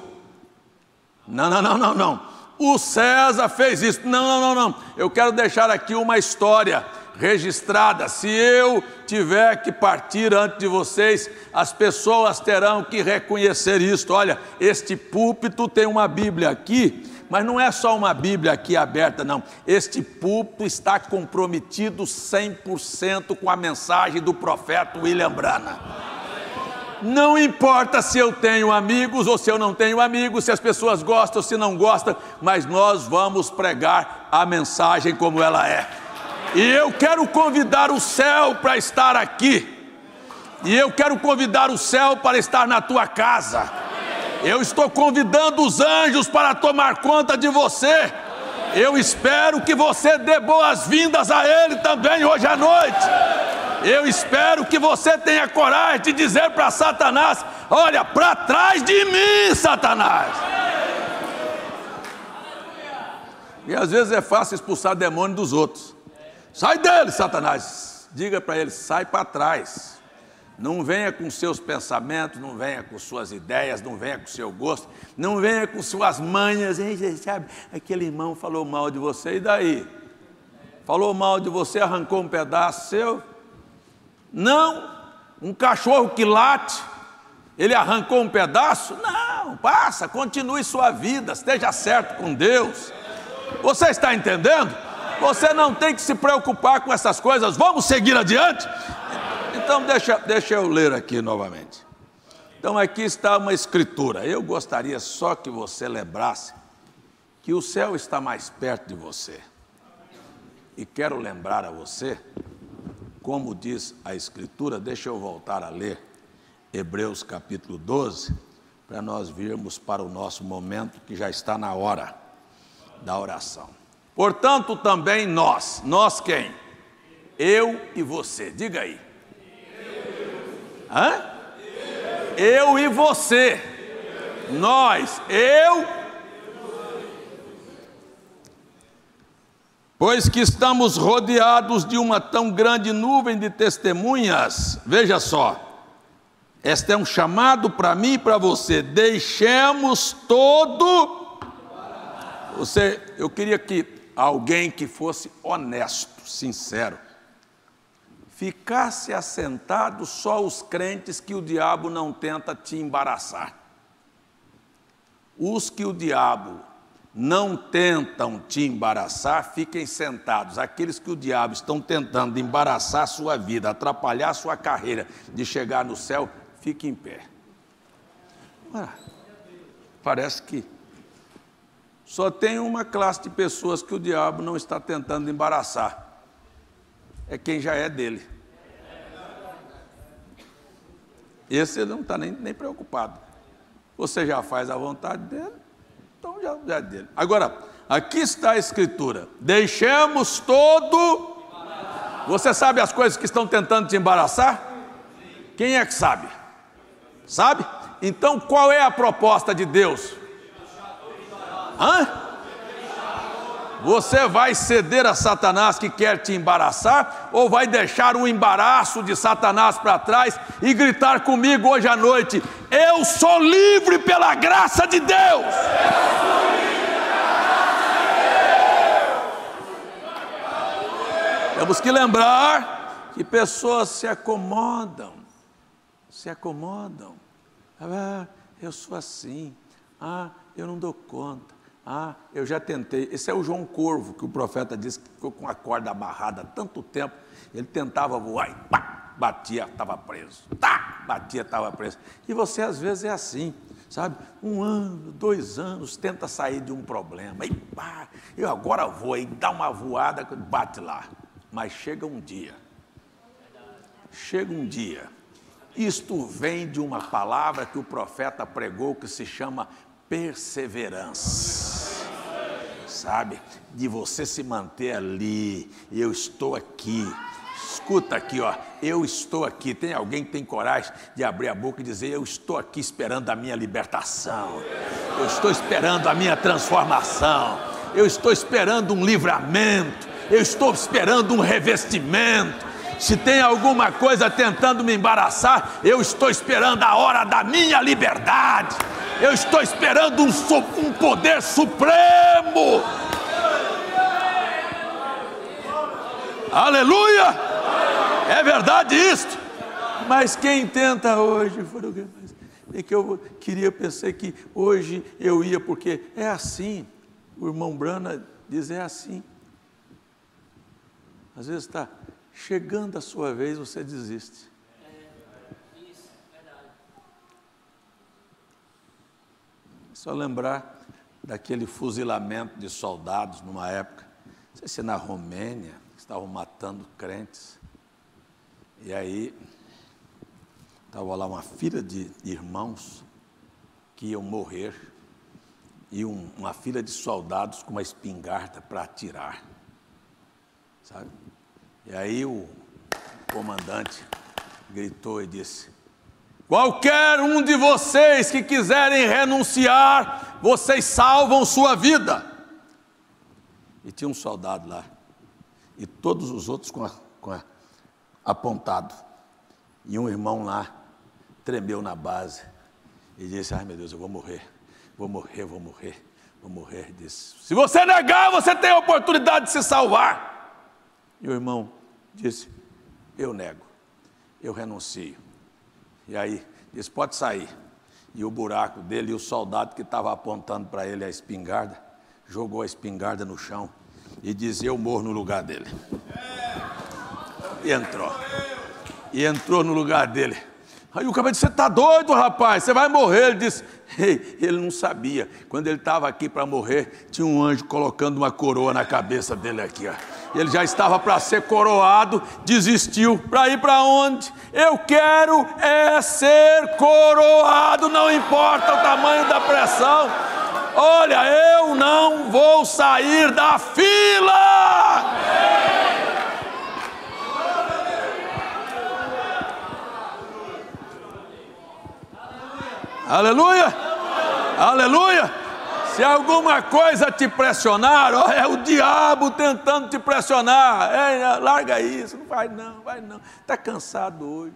Não. O César fez isso. Não. Eu quero deixar aqui uma história registrada. Se eu tiver que partir antes de vocês, as pessoas terão que reconhecer isto. Olha, este púlpito tem uma Bíblia aqui, mas não é só uma Bíblia aqui aberta, não. Este púlpito está comprometido 100% com a mensagem do profeta William Branham. Não importa se eu tenho amigos ou se eu não tenho amigos, se as pessoas gostam ou se não gostam, mas nós vamos pregar a mensagem como ela é. E eu quero convidar o céu para estar aqui. E eu quero convidar o céu para estar na tua casa. Eu estou convidando os anjos para tomar conta de você. Eu espero que você dê boas-vindas a Ele também hoje à noite. Eu espero que você tenha coragem de dizer para Satanás: olha, para trás de mim, Satanás. E às vezes é fácil expulsar demônio dos outros. Sai dele, Satanás. Diga para ele: sai para trás. Não venha com seus pensamentos, não venha com suas ideias, não venha com seu gosto, não venha com suas manhas. Sabe, aquele irmão falou mal de você, e daí? Falou mal de você, arrancou um pedaço seu? Não. Um cachorro que late, ele arrancou um pedaço? Não, passa, continue sua vida, esteja certo com Deus. Você está entendendo? Você não tem que se preocupar com essas coisas. Vamos seguir adiante? Então deixa eu ler aqui novamente. Então aqui está uma escritura. Eu gostaria só que você lembrasse que o céu está mais perto de você. E quero lembrar a você, como diz a escritura, deixa eu voltar a ler Hebreus capítulo 12, para nós virmos para o nosso momento que já está na hora da oração. Portanto, também nós quem? Eu e você, diga aí. Hã? Eu e você. Nós, pois que estamos rodeados de uma tão grande nuvem de testemunhas. Veja só, este é um chamado para mim e para você. Deixemos todo. Eu queria que alguém que fosse honesto, sincero, ficasse assentado só os crentes que o diabo não tenta te embaraçar. Os que o diabo não tentam te embaraçar, fiquem sentados. Aqueles que o diabo estão tentando embaraçar a sua vida, atrapalhar a sua carreira de chegar no céu, fiquem em pé. Parece que só tem uma classe de pessoas que o diabo não está tentando embaraçar. É quem já é dele. Esse ele não está nem preocupado. Você já faz a vontade dele, então já é dele. Agora, aqui está a escritura. Deixemos todo. Você sabe as coisas que estão tentando te embaraçar? Quem é que sabe? sabe? Então qual é a proposta de Deus? Você vai ceder a Satanás que quer te embaraçar, ou vai deixar o embaraço de Satanás para trás e gritar comigo hoje à noite: eu sou livre pela graça de Deus? Temos que lembrar que pessoas se acomodam. Eu sou assim, eu não dou conta, eu já tentei. Esse é o João Corvo, que o profeta disse que ficou com a corda amarrada há tanto tempo, ele tentava voar e pá, batia, estava preso, batia, estava preso. E você às vezes é assim, sabe? 1 ano, 2 anos, tenta sair de um problema, e pá, eu agora vou, e dá uma voada, bate lá. Mas chega um dia, isto vem de uma palavra que o profeta pregou, que se chama perseverança, sabe? De você se manter ali, eu estou aqui, escuta aqui, eu estou aqui. Tem alguém que tem coragem de abrir a boca e dizer: eu estou aqui esperando a minha libertação, eu estou esperando a minha transformação, eu estou esperando um livramento, eu estou esperando um revestimento. Se tem alguma coisa tentando me embaraçar, eu estou esperando a hora da minha liberdade, eu estou esperando um poder supremo. Aleluia! É verdade isto? Mas quem tenta hoje, é que eu pensei que hoje eu ia, porque é assim. O irmão Brana diz: é assim. Às vezes está chegando a sua vez, você desiste. Isso, verdade. Só lembrar daquele fuzilamento de soldados numa época, não sei se na Romênia, que estavam matando crentes. E aí, estava lá uma fila de irmãos que iam morrer, e uma fila de soldados com uma espingarda para atirar, sabe? E aí o comandante gritou e disse: qualquer um de vocês que quiserem renunciar, vocês salvam sua vida. E tinha um soldado lá, e todos os outros apontado, e um irmão lá tremeu na base e disse: ai meu Deus, eu vou morrer. Disse: se você negar, você tem a oportunidade de se salvar. E o irmão disse: eu nego, eu renuncio. E aí disse: pode sair. E o buraco dele, e o soldado que estava apontando para ele a espingarda, jogou a espingarda no chão e disse: eu morro no lugar dele. E entrou no lugar dele. Aí o cara disse: você está doido, rapaz, você vai morrer. Ele disse: ele não sabia, quando ele estava aqui para morrer, tinha um anjo colocando uma coroa na cabeça dele aqui, Ele já estava para ser coroado, desistiu. Para ir para onde? Eu quero ser coroado, não importa o tamanho da pressão. Olha, eu não vou sair da fila. Aleluia! Aleluia! Se alguma coisa te pressionar, é o diabo tentando te pressionar. Larga isso, não vai não. Está cansado hoje.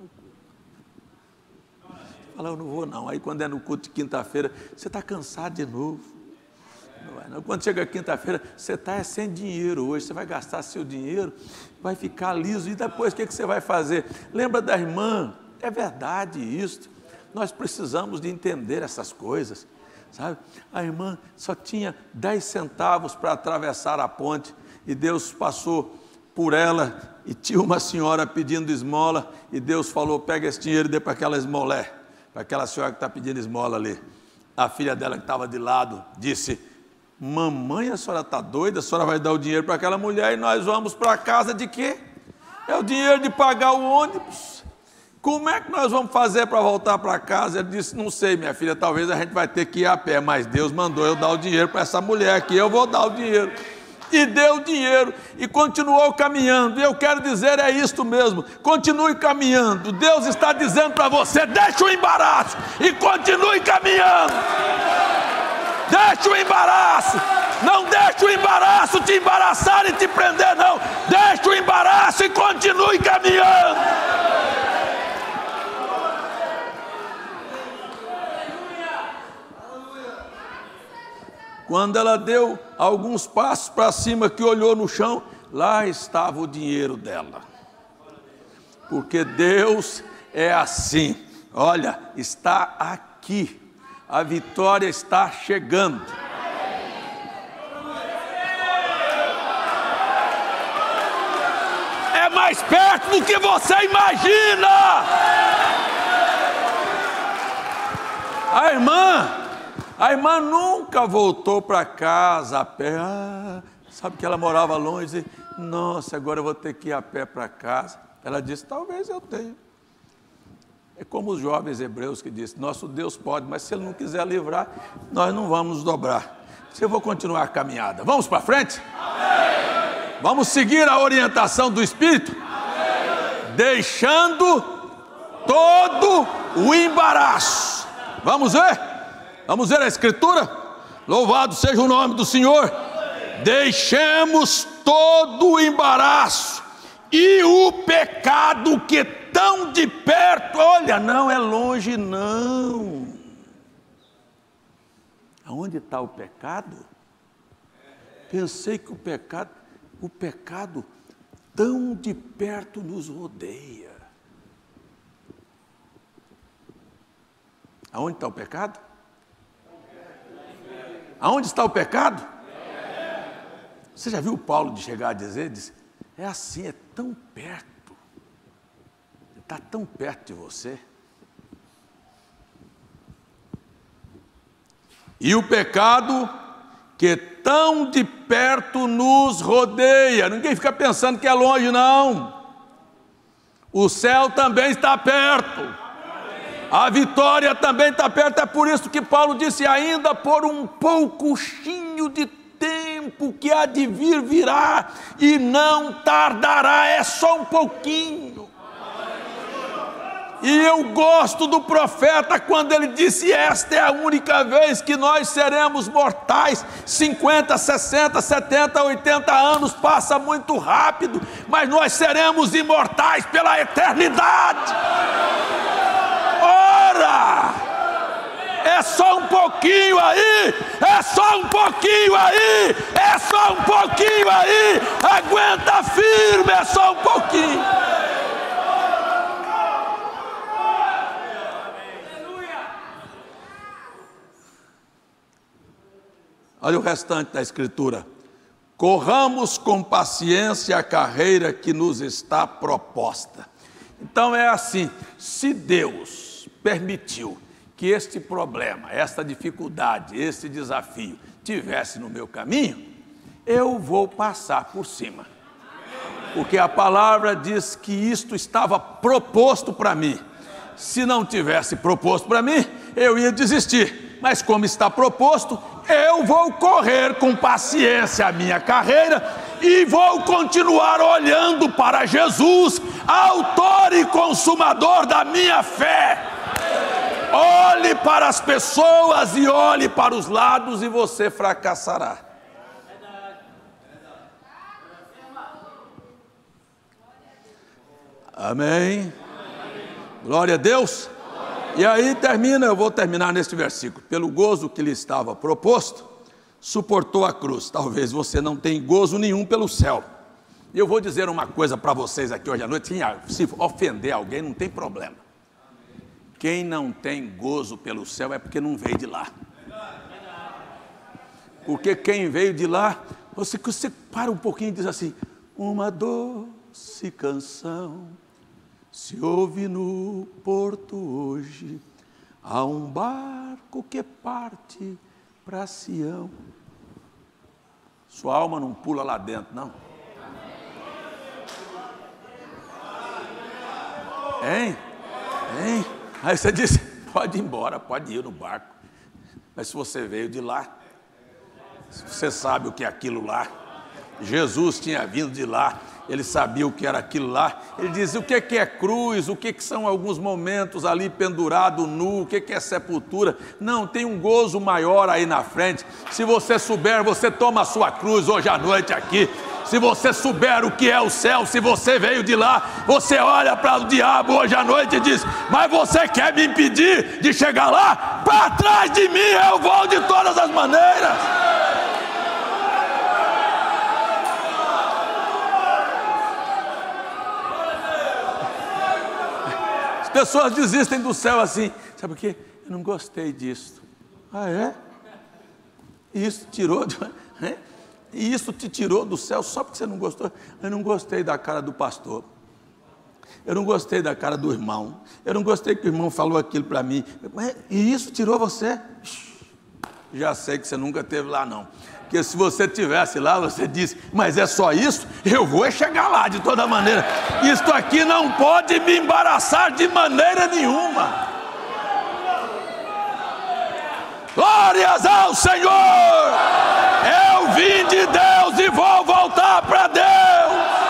Fala: eu não vou não. Aí quando é no culto de quinta-feira, você está cansado de novo. Não vai não. Quando chega quinta-feira, você está sem dinheiro hoje, você vai gastar seu dinheiro, vai ficar liso, e depois o que você vai fazer? Lembra da irmã? É verdade isso. Nós precisamos de entender essas coisas, sabe? A irmã só tinha 10 centavos para atravessar a ponte, e Deus passou por ela, e tinha uma senhora pedindo esmola, e Deus falou: pega esse dinheiro e dê para aquela esmolé, para aquela senhora que está pedindo esmola ali. A filha dela que estava de lado disse: mamãe, a senhora está doida? A senhora vai dar o dinheiro para aquela mulher e nós vamos para casa de quê? É o dinheiro de pagar o ônibus. Como é que nós vamos fazer para voltar para casa? Ele disse: não sei, minha filha, talvez a gente vai ter que ir a pé, mas Deus mandou eu dar o dinheiro para essa mulher aqui, eu vou dar o dinheiro. e deu dinheiro e continuou caminhando. E eu quero dizer, é isto mesmo, continue caminhando. Deus está dizendo para você, deixa o embaraço e continue caminhando. Deixa o embaraço, não deixa o embaraço te embaraçar e te prender, não. Deixa o embaraço e continue caminhando. Quando ela deu alguns passos para cima, que olhou no chão, lá estava o dinheiro dela. Porque Deus é assim. Olha, está aqui. A vitória está chegando. É mais perto do que você imagina. A irmã nunca voltou para casa a pé. Sabe que ela morava longe? Nossa, agora eu vou ter que ir a pé para casa. Ela disse, talvez eu tenha. É como os jovens hebreus que dizem, nosso Deus pode, mas se Ele não quiser livrar, nós não vamos nos dobrar. Eu vou continuar a caminhada. Vamos para frente? Amém. Vamos seguir a orientação do Espírito? Amém. Deixando todo o embaraço. Vamos ver? Vamos ver a Escritura? Louvado seja o nome do Senhor. Deixemos todo o embaraço e o pecado que tão de perto, olha, não é longe não. Aonde está o pecado? Pensei que o pecado tão de perto nos rodeia. Aonde está o pecado? Aonde está o pecado? Você já viu Paulo de chegar a dizer? É assim, é tão perto. Está tão perto de você. E o pecado que tão de perto nos rodeia. Ninguém fica pensando que é longe, não. O céu também está perto. A vitória também está perto. É por isso que Paulo disse, ainda por um pouquinho de tempo que há de vir, virá e não tardará. É só um pouquinho. E eu gosto do profeta quando ele disse, esta é a única vez que nós seremos mortais. 50, 60, 70, 80 anos passa muito rápido, mas nós seremos imortais pela eternidade. Ora, é só um pouquinho aí, é só um pouquinho aí, é só um pouquinho aí, aguenta firme, é só um pouquinho. Olha o restante da Escritura. Corramos com paciência a carreira que nos está proposta. Então é assim, se Deus permitiu que este problema, esta dificuldade, este desafio tivesse no meu caminho, eu vou passar por cima. Porque a palavra diz que isto estava proposto para mim. Se não tivesse proposto para mim, eu ia desistir. Mas como está proposto, eu vou correr com paciência a minha carreira e vou continuar olhando para Jesus, autor e consumador da minha fé. Olhe para as pessoas e olhe para os lados e você fracassará. Amém? Glória a Deus. E aí termina, eu vou terminar neste versículo. Pelo gozo que lhe estava proposto, suportou a cruz. Talvez você não tenha gozo nenhum pelo céu. E eu vou dizer uma coisa para vocês aqui hoje à noite. Se ofender alguém, não tem problema. Quem não tem gozo pelo céu é porque não veio de lá. Porque quem veio de lá, você para um pouquinho e diz assim, uma doce canção se ouve no porto hoje, há um barco que parte para Sião. Sua alma não pula lá dentro, não? Hein? Aí você disse, pode ir embora, pode ir no barco. Mas se você veio de lá, se você sabe o que é aquilo lá, Jesus tinha vindo de lá, ele sabia o que era aquilo lá. Ele dizia: o que é cruz, o que são alguns momentos ali pendurado nu, o que é sepultura. Não, tem um gozo maior aí na frente. Se você souber, você toma a sua cruz hoje à noite aqui. Se você souber o que é o céu, se você veio de lá, você olha para o diabo hoje à noite e diz: mas você quer me impedir de chegar lá? Para trás de mim, eu vou de todas as maneiras. As pessoas desistem do céu assim, sabe por quê? Eu não gostei disso. Ah, é? Isso tirou de... E isso te tirou do céu só porque você não gostou? Eu não gostei da cara do pastor. Eu não gostei da cara do irmão. Eu não gostei que o irmão falou aquilo para mim. E isso tirou você? Já sei que você nunca esteve lá não. Porque se você estivesse lá, você disse: mas é só isso? Eu vou chegar lá de toda maneira. Isto aqui não pode me embaraçar de maneira nenhuma. Glórias ao Senhor! Eu vim de Deus e vou voltar para Deus.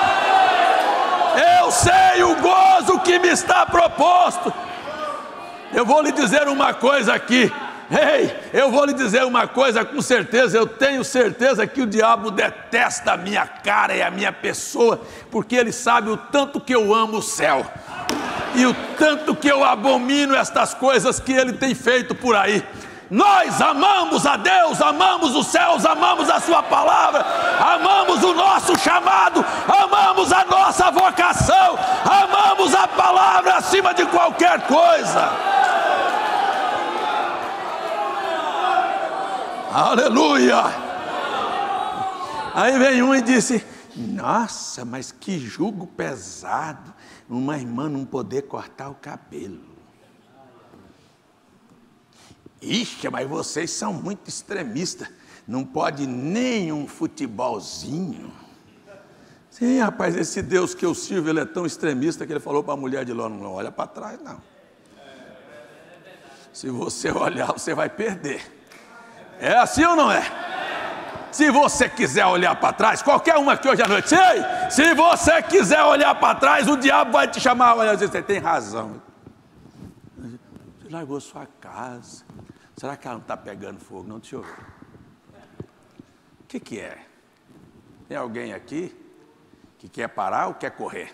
Eu sei o gozo que me está proposto. Eu vou lhe dizer uma coisa aqui. Eu vou lhe dizer uma coisa com certeza. Eu tenho certeza que o diabo detesta a minha cara e a minha pessoa, porque ele sabe o tanto que eu amo o céu e o tanto que eu abomino estas coisas que ele tem feito por aí. Nós amamos a Deus, amamos os céus, amamos a sua palavra, amamos o nosso chamado, amamos a nossa vocação, amamos a palavra acima de qualquer coisa. Aleluia! Aí vem um e disse: nossa, mas que jugo pesado, uma irmã não poder cortar o cabelo. Ixi, mas vocês são muito extremistas. Não pode nem um futebolzinho. Sim, rapaz, esse Deus que eu sirvo, ele é tão extremista que ele falou para a mulher de Ló: não olha para trás não. Se você olhar, você vai perder. É assim ou não é? Se você quiser olhar para trás, qualquer uma aqui hoje à noite, se você quiser olhar para trás, o diabo vai te chamar. Olha, você tem razão. Você largou sua casa. Será que ela não está pegando fogo? Não, deixa eu ver. O que é? Tem alguém aqui que quer parar ou quer correr?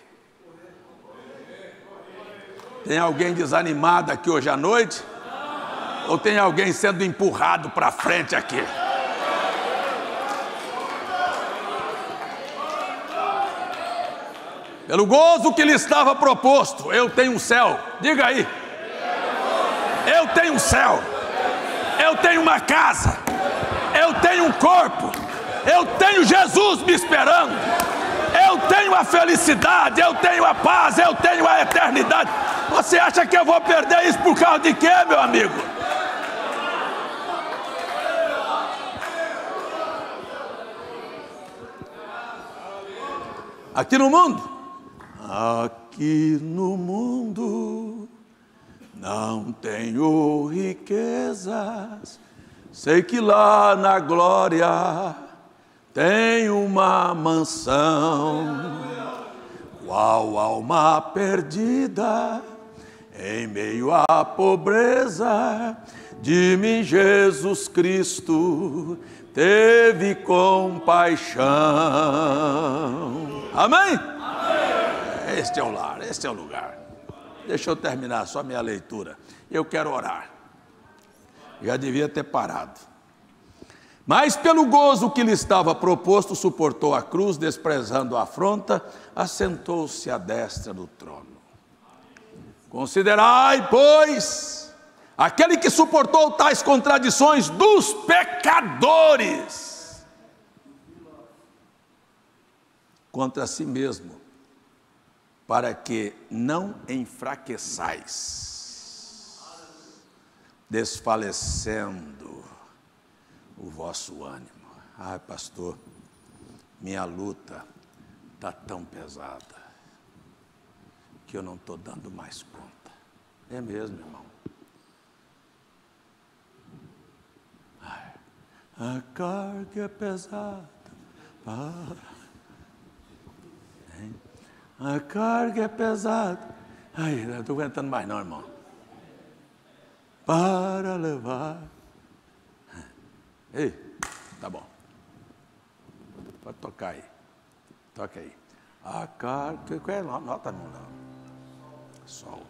Tem alguém desanimado aqui hoje à noite? Ou tem alguém sendo empurrado para frente aqui? Pelo gozo que lhe estava proposto, eu tenho um céu. Diga aí. Eu tenho um céu. Eu tenho uma casa, eu tenho um corpo, eu tenho Jesus me esperando, eu tenho a felicidade, eu tenho a paz, eu tenho a eternidade. Você acha que eu vou perder isso por causa de quê, meu amigo? Aqui no mundo? Aqui no mundo não tenho riquezas, sei que lá na glória tem uma mansão. Qual alma perdida em meio à pobreza, de mim Jesus Cristo teve compaixão. Amém? Amém. Este é o lar, este é o lugar. Deixa eu terminar só minha leitura. Eu quero orar. Já devia ter parado. Mas pelo gozo que lhe estava proposto, suportou a cruz, desprezando a afronta, assentou-se à destra do trono. Considerai, pois, aquele que suportou tais contradições dos pecadores contra si mesmo, para que não enfraqueçais, desfalecendo o vosso ânimo. Ai, pastor, minha luta está tão pesada que eu não estou dando mais conta. É mesmo, irmão. Ai, a carga é pesada, A carga é pesada. Ai, não estou aguentando mais não, irmão. Para levar. Ei, tá bom. Pode tocar aí. Toca aí. A carga. Qual é a nota? Não. Sol.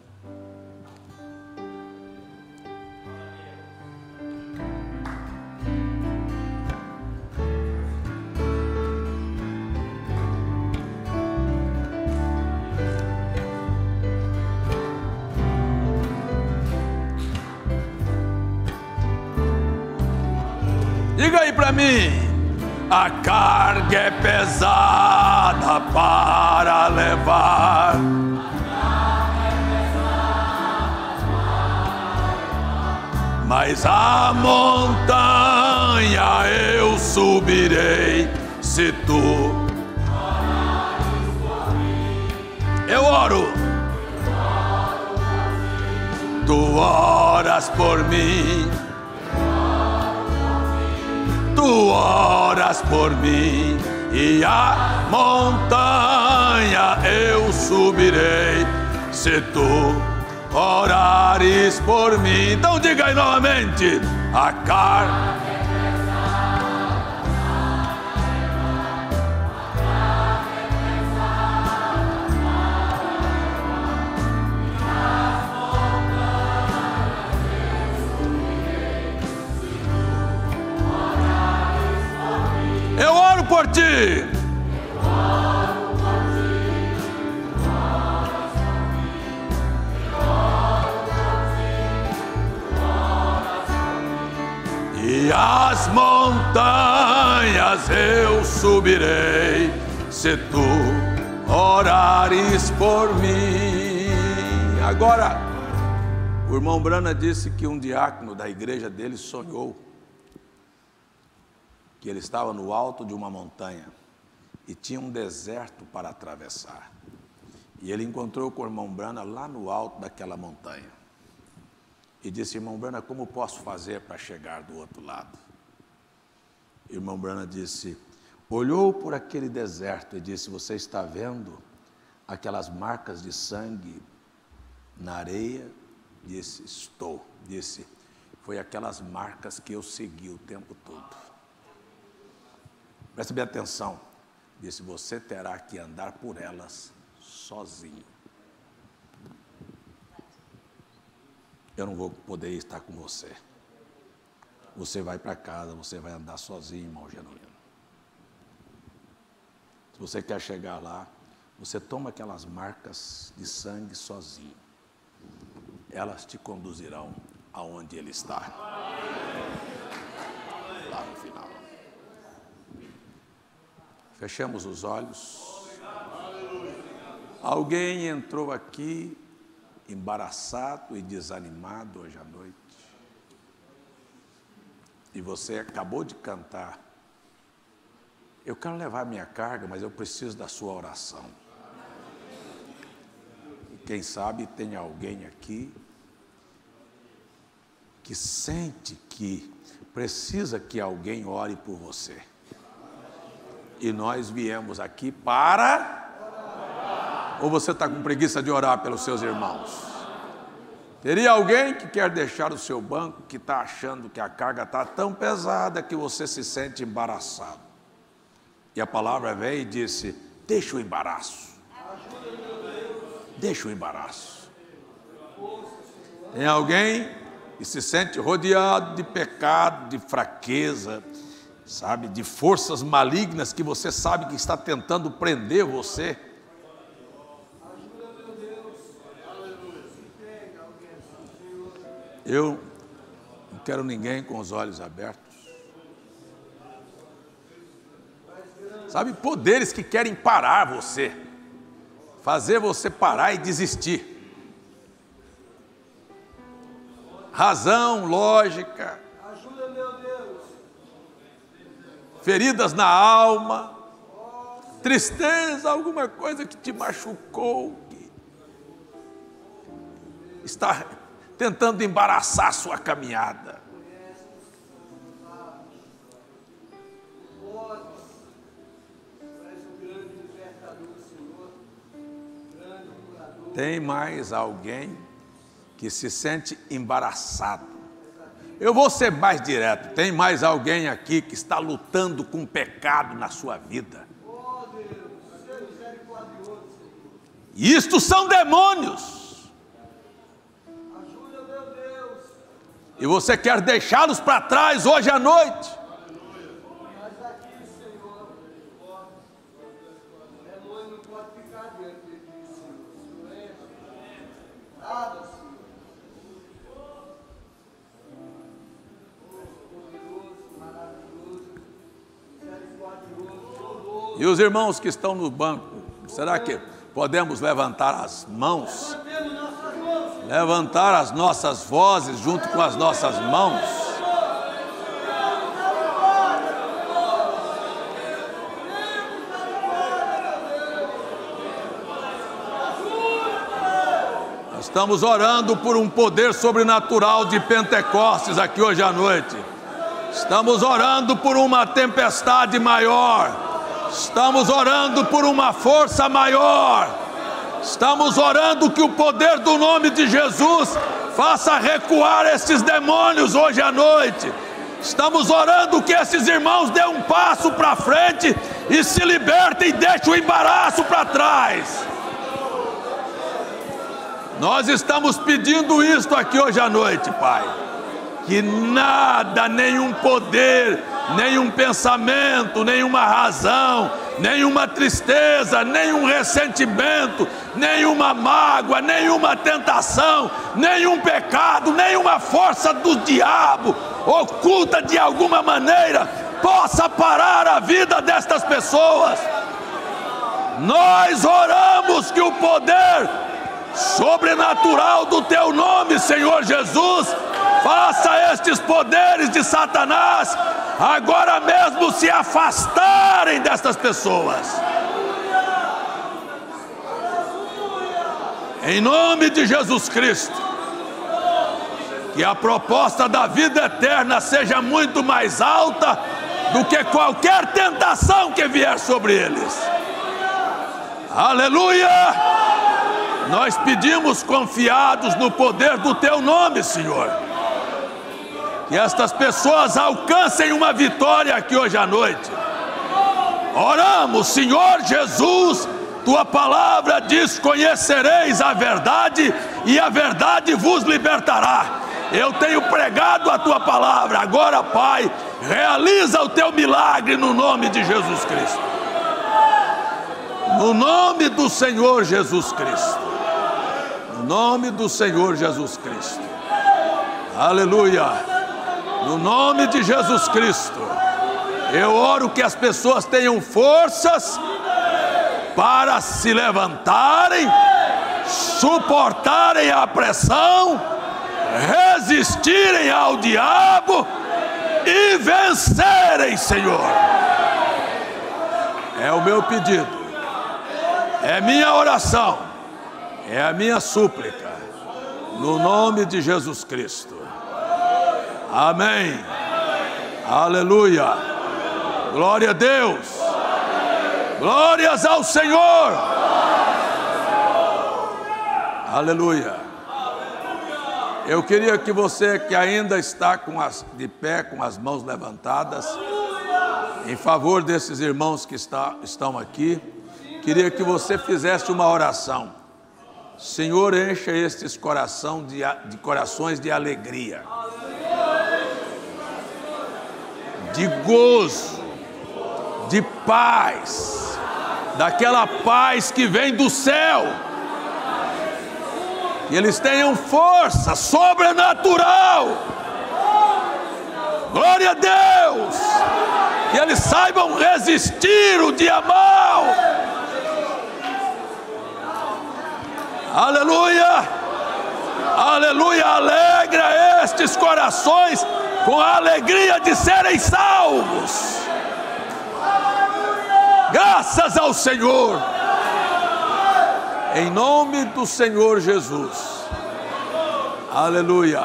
Diga aí para mim, a carga é pesada para levar. Mas a montanha eu subirei se tu eu oro. Tu oras por mim. Tu oras por mim, e a montanha eu subirei, se tu orares por mim. Então diga aí novamente, a carga. Eu oro por ti. E as montanhas eu subirei, se tu orares por mim. Agora, o irmão Brana disse que um diácono da igreja dele sonhou que ele estava no alto de uma montanha e tinha um deserto para atravessar. E ele encontrou com o irmão Brana lá no alto daquela montanha. E disse, irmão Brana, como posso fazer para chegar do outro lado? O irmão Brana disse, olhou por aquele deserto e disse, você está vendo aquelas marcas de sangue na areia? Disse, estou. Disse, foi aquelas marcas que eu segui o tempo todo. Preste bem atenção. Disse, você terá que andar por elas sozinho. Eu não vou poder estar com você. Você vai para casa, você vai andar sozinho, irmão Genuíno. Se você quer chegar lá, você toma aquelas marcas de sangue sozinho. Elas te conduzirão aonde ele está. Lá no final. Fechamos os olhos. Alguém entrou aqui embaraçado e desanimado hoje à noite. E você acabou de cantar. Eu quero levar minha carga, mas eu preciso da sua oração. E quem sabe tem alguém aqui que sente que precisa que alguém ore por você. E nós viemos aqui para... Ou você está com preguiça de orar pelos seus irmãos? Teria alguém que quer deixar o seu banco, que está achando que a carga está tão pesada que você se sente embaraçado. E a palavra veio e disse, deixa o embaraço. Deixa o embaraço. Tem alguém que se sente rodeado de pecado, de fraqueza, sabe, de forças malignas que você sabe que está tentando prender você. Eu não quero ninguém com os olhos abertos. Sabe, poderes que querem parar você, fazer você parar e desistir. Razão, lógica, feridas na alma, tristeza, alguma coisa que te machucou, que está tentando embaraçar a sua caminhada. Tem mais alguém que se sente embaraçado? Eu vou ser mais direto. Tem mais alguém aqui que está lutando com pecado na sua vida? Isto são demônios. E você quer deixá-los para trás hoje à noite? E os irmãos que estão no banco, será que podemos levantar as mãos? Levantar as nossas vozes junto com as nossas mãos? Nós estamos orando por um poder sobrenatural de Pentecostes aqui hoje à noite. Estamos orando por uma tempestade maior. Estamos orando por uma força maior. Estamos orando que o poder do nome de Jesus faça recuar esses demônios hoje à noite. Estamos orando que esses irmãos dêem um passo para frente e se libertem e deixem o embaraço para trás. Nós estamos pedindo isto aqui hoje à noite, Pai. Que nada, nenhum poder, nenhum pensamento, nenhuma razão, nenhuma tristeza, nenhum ressentimento, nenhuma mágoa, nenhuma tentação, nenhum pecado, nenhuma força do diabo oculta de alguma maneira possa parar a vida destas pessoas. Nós oramos que o poder sobrenatural do Teu nome, Senhor Jesus, faça estes poderes de Satanás agora mesmo se afastarem destas pessoas. Em nome de Jesus Cristo, que a proposta da vida eterna seja muito mais alta do que qualquer tentação que vier sobre eles. Aleluia! Nós pedimos confiados no poder do Teu nome, Senhor. Que estas pessoas alcancem uma vitória aqui hoje à noite. Oramos, Senhor Jesus, Tua palavra diz: conhecereis a verdade e a verdade vos libertará. Eu tenho pregado a Tua palavra. Agora, Pai, realiza o Teu milagre no nome de Jesus Cristo. No nome do Senhor Jesus Cristo. No nome do Senhor Jesus Cristo. Aleluia. No nome de Jesus Cristo, eu oro que as pessoas tenham forças para se levantarem, suportarem a pressão, resistirem ao diabo e vencerem, Senhor. É o meu pedido, é minha oração, é a minha súplica, no nome de Jesus Cristo. Amém. Aleluia. Glória a Deus. Glórias ao Senhor. Aleluia. Eu queria que você que ainda está de pé, com as mãos levantadas, em favor desses irmãos que estão aqui, queria que você fizesse uma oração. Senhor, encha estes corações de alegria, de gozo, de paz, daquela paz que vem do céu. Que eles tenham força sobrenatural. Glória a Deus. Que eles saibam resistir o dia mau. Aleluia. Aleluia. Alegra estes corações com a alegria de serem salvos. Graças ao Senhor. Em nome do Senhor Jesus. Aleluia.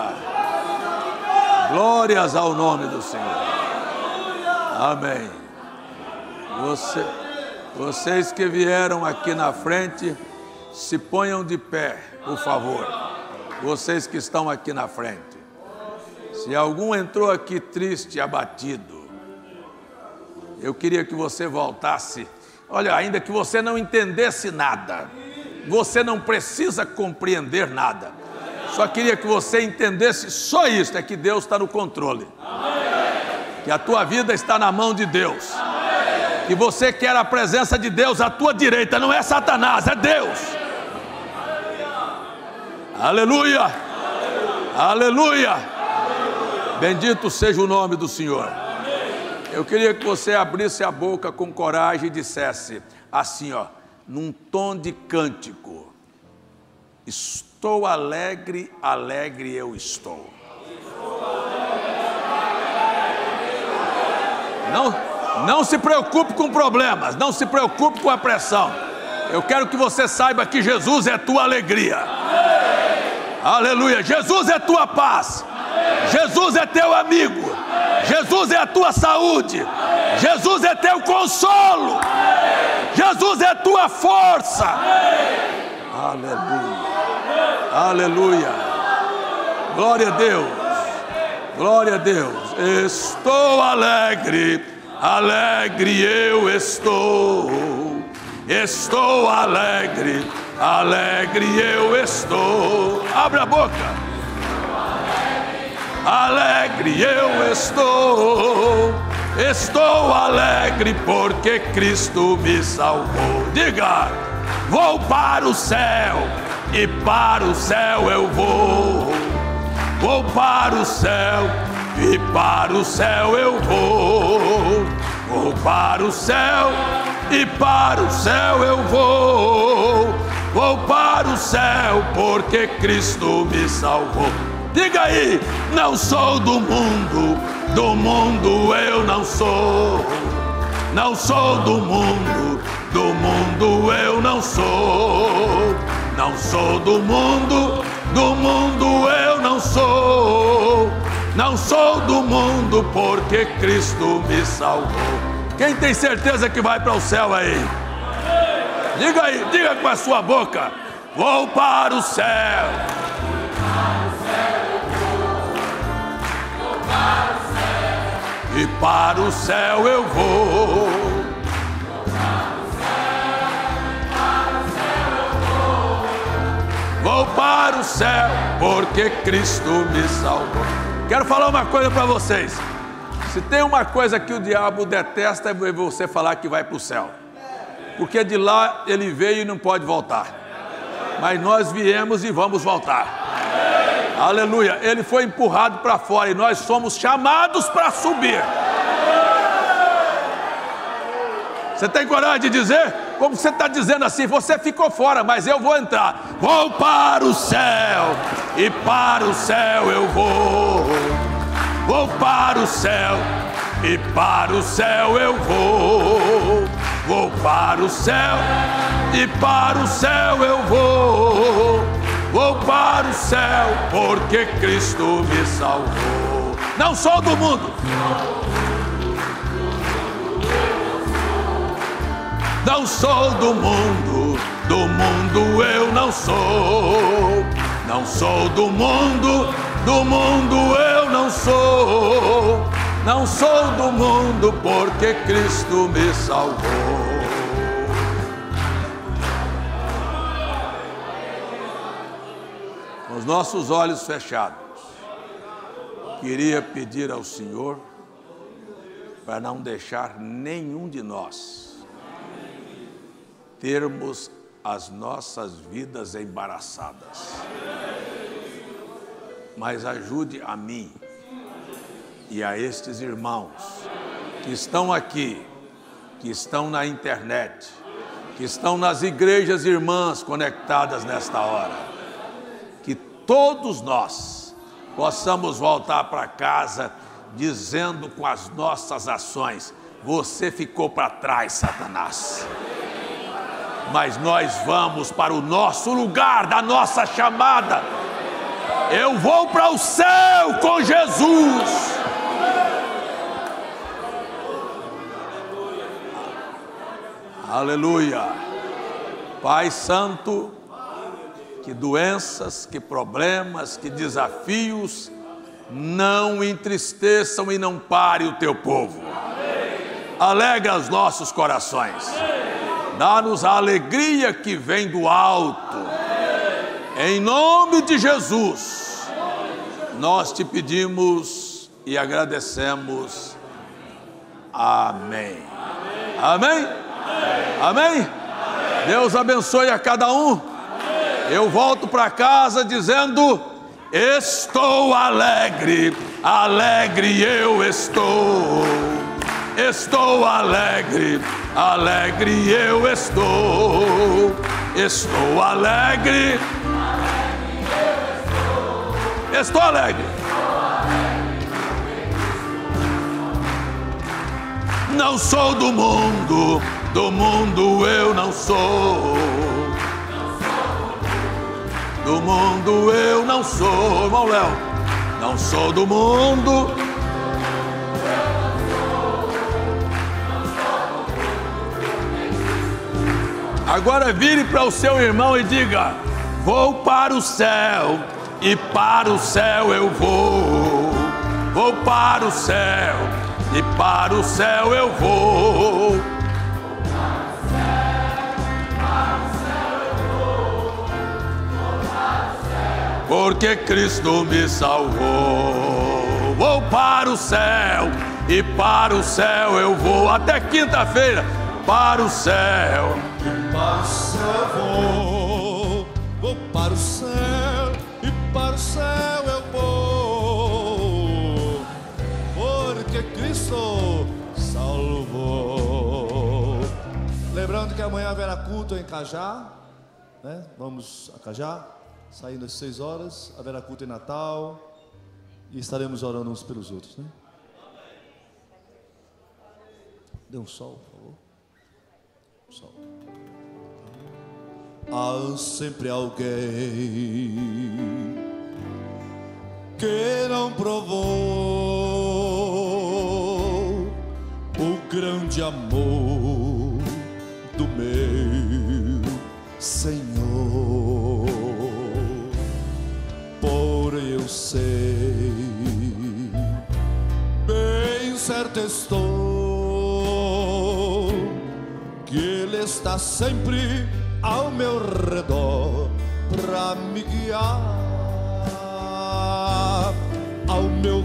Glórias ao nome do Senhor. Amém. Vocês que vieram aqui na frente, Se ponham de pé, por favor. Vocês que estão aqui na frente. Se algum entrou aqui triste e abatido, eu queria que você voltasse. Olha, ainda que você não entendesse nada, você não precisa compreender nada. Só queria que você entendesse só isso, é que Deus está no controle. Que a tua vida está na mão de Deus. Que você quer a presença de Deus à tua direita, não é Satanás, é Deus. Aleluia! Aleluia! Bendito seja o nome do Senhor. Eu queria que você abrisse a boca com coragem e dissesse assim, ó, num tom de cântico: estou alegre, alegre eu estou. Não se preocupe com problemas, não se preocupe com a pressão. Eu quero que você saiba que Jesus é tua alegria. Aleluia. Jesus é tua paz. Jesus é teu amigo. Jesus é a tua saúde. Jesus é teu consolo. Jesus é tua força. Aleluia. Aleluia. Glória a Deus. Glória a Deus. Estou alegre, alegre eu estou. Estou alegre, alegre eu estou. Abre a boca. Alegre eu estou. Estou alegre porque Cristo me salvou. Diga: vou para o céu e para o céu eu vou. Vou para o céu e para o céu eu vou. Vou para o céu e para o céu eu vou. Vou para o céu porque Cristo me salvou. Diga aí: não sou do mundo eu não sou. Não sou do mundo eu não sou. Não sou do mundo eu não sou. Não sou do mundo porque Cristo me salvou. Quem tem certeza que vai para o céu aí? Diga aí, diga com a sua boca: vou para o céu. E para o céu eu vou. Vou para o céu porque Cristo me salvou. Quero falar uma coisa para vocês. Se tem uma coisa que o diabo detesta, é você falar que vai para o céu. Porque de lá ele veio e não pode voltar. Mas nós viemos e vamos voltar. Aleluia. Ele foi empurrado para fora e nós somos chamados para subir. Você tem coragem de dizer? Como você está dizendo assim? Você ficou fora, mas eu vou entrar. Vou para o céu e para o céu eu vou. Vou para o céu e para o céu eu vou. Vou para o céu e para o céu eu vou. Vou para o céu porque Cristo me salvou. Não sou do mundo. Não sou do mundo eu não sou. Não sou do mundo eu não sou. Não sou do mundo porque Cristo me salvou. Com os nossos olhos fechados, queria pedir ao Senhor para não deixar nenhum de nós termos as nossas vidas embaraçadas. Mas ajude a mim e a estes irmãos que estão aqui, que estão na internet, que estão nas igrejas irmãs conectadas nesta hora, que todos nós possamos voltar para casa dizendo com as nossas ações: você ficou para trás, Satanás. Mas nós vamos para o nosso lugar da nossa chamada. Eu vou para o céu com Jesus. Aleluia. Pai Santo, que doenças, que problemas, que desafios não entristeçam e não pare o teu povo. Alegra os nossos corações. Dá-nos a alegria que vem do alto. Em nome de Jesus, nós te pedimos e agradecemos. Amém. Amém? Amém? Deus abençoe a cada um. Eu volto para casa dizendo: estou alegre, alegre eu estou. Estou alegre, alegre eu estou. Estou alegre, estou alegre. Não sou do mundo eu não sou. Do mundo eu não sou, irmão Léo. Não sou do mundo. Agora vire para o seu irmão e diga: vou para o céu, e para o céu eu vou. Vou para o céu, e para o céu eu vou. Porque Cristo me salvou. Vou para o céu, e para o céu eu vou. Até quinta-feira, para o céu. E para o céu vou para o céu, e para o céu eu vou. Porque Cristo salvou. Lembrando que amanhã haverá culto em Cajá, né? Vamos a Cajá. Saindo às 6 horas, haverá culto em Natal e estaremos orando uns pelos outros, né? Dê um sol, por favor. Um sol. Há sempre alguém que não provou o grande amor do meu Senhor. Porém eu sei, bem certo estou, que Ele está sempre ao meu redor pra me guiar. Ao meu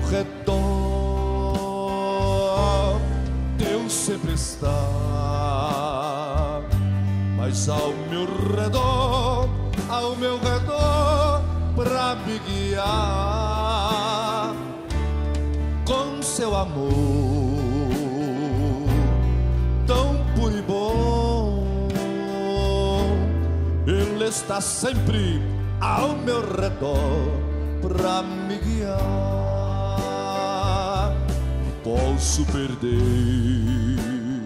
redor Deus sempre está, mas ao meu redor pra me guiar com seu amor tão puro e bom. Ele está sempre ao meu redor pra me guiar. Posso perder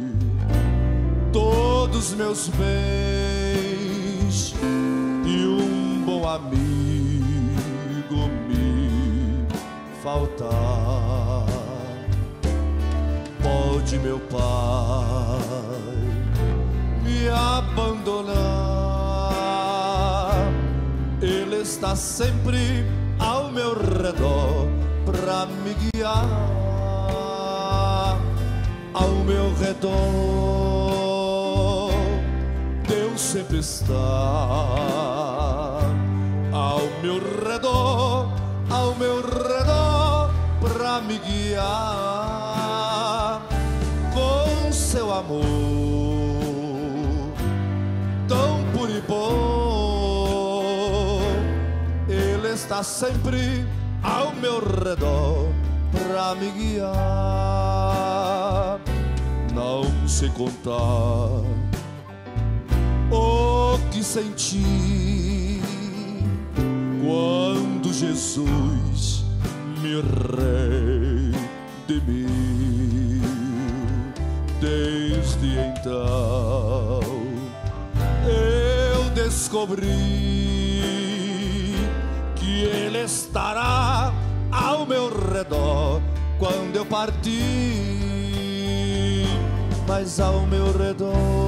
todos meus bens e um bom amigo me faltar. Pode, meu Pai, me abandonar. Ele está sempre ao meu redor pra me guiar. Ao meu redor Deus sempre está. Ao meu redor pra me guiar com seu amor tão puro e bom. Ele está sempre ao meu redor pra me guiar. Não sei contar o que senti quando Jesus me redimiu. Desde então eu descobri que Ele estará ao meu redor quando eu partir, mas ao meu redor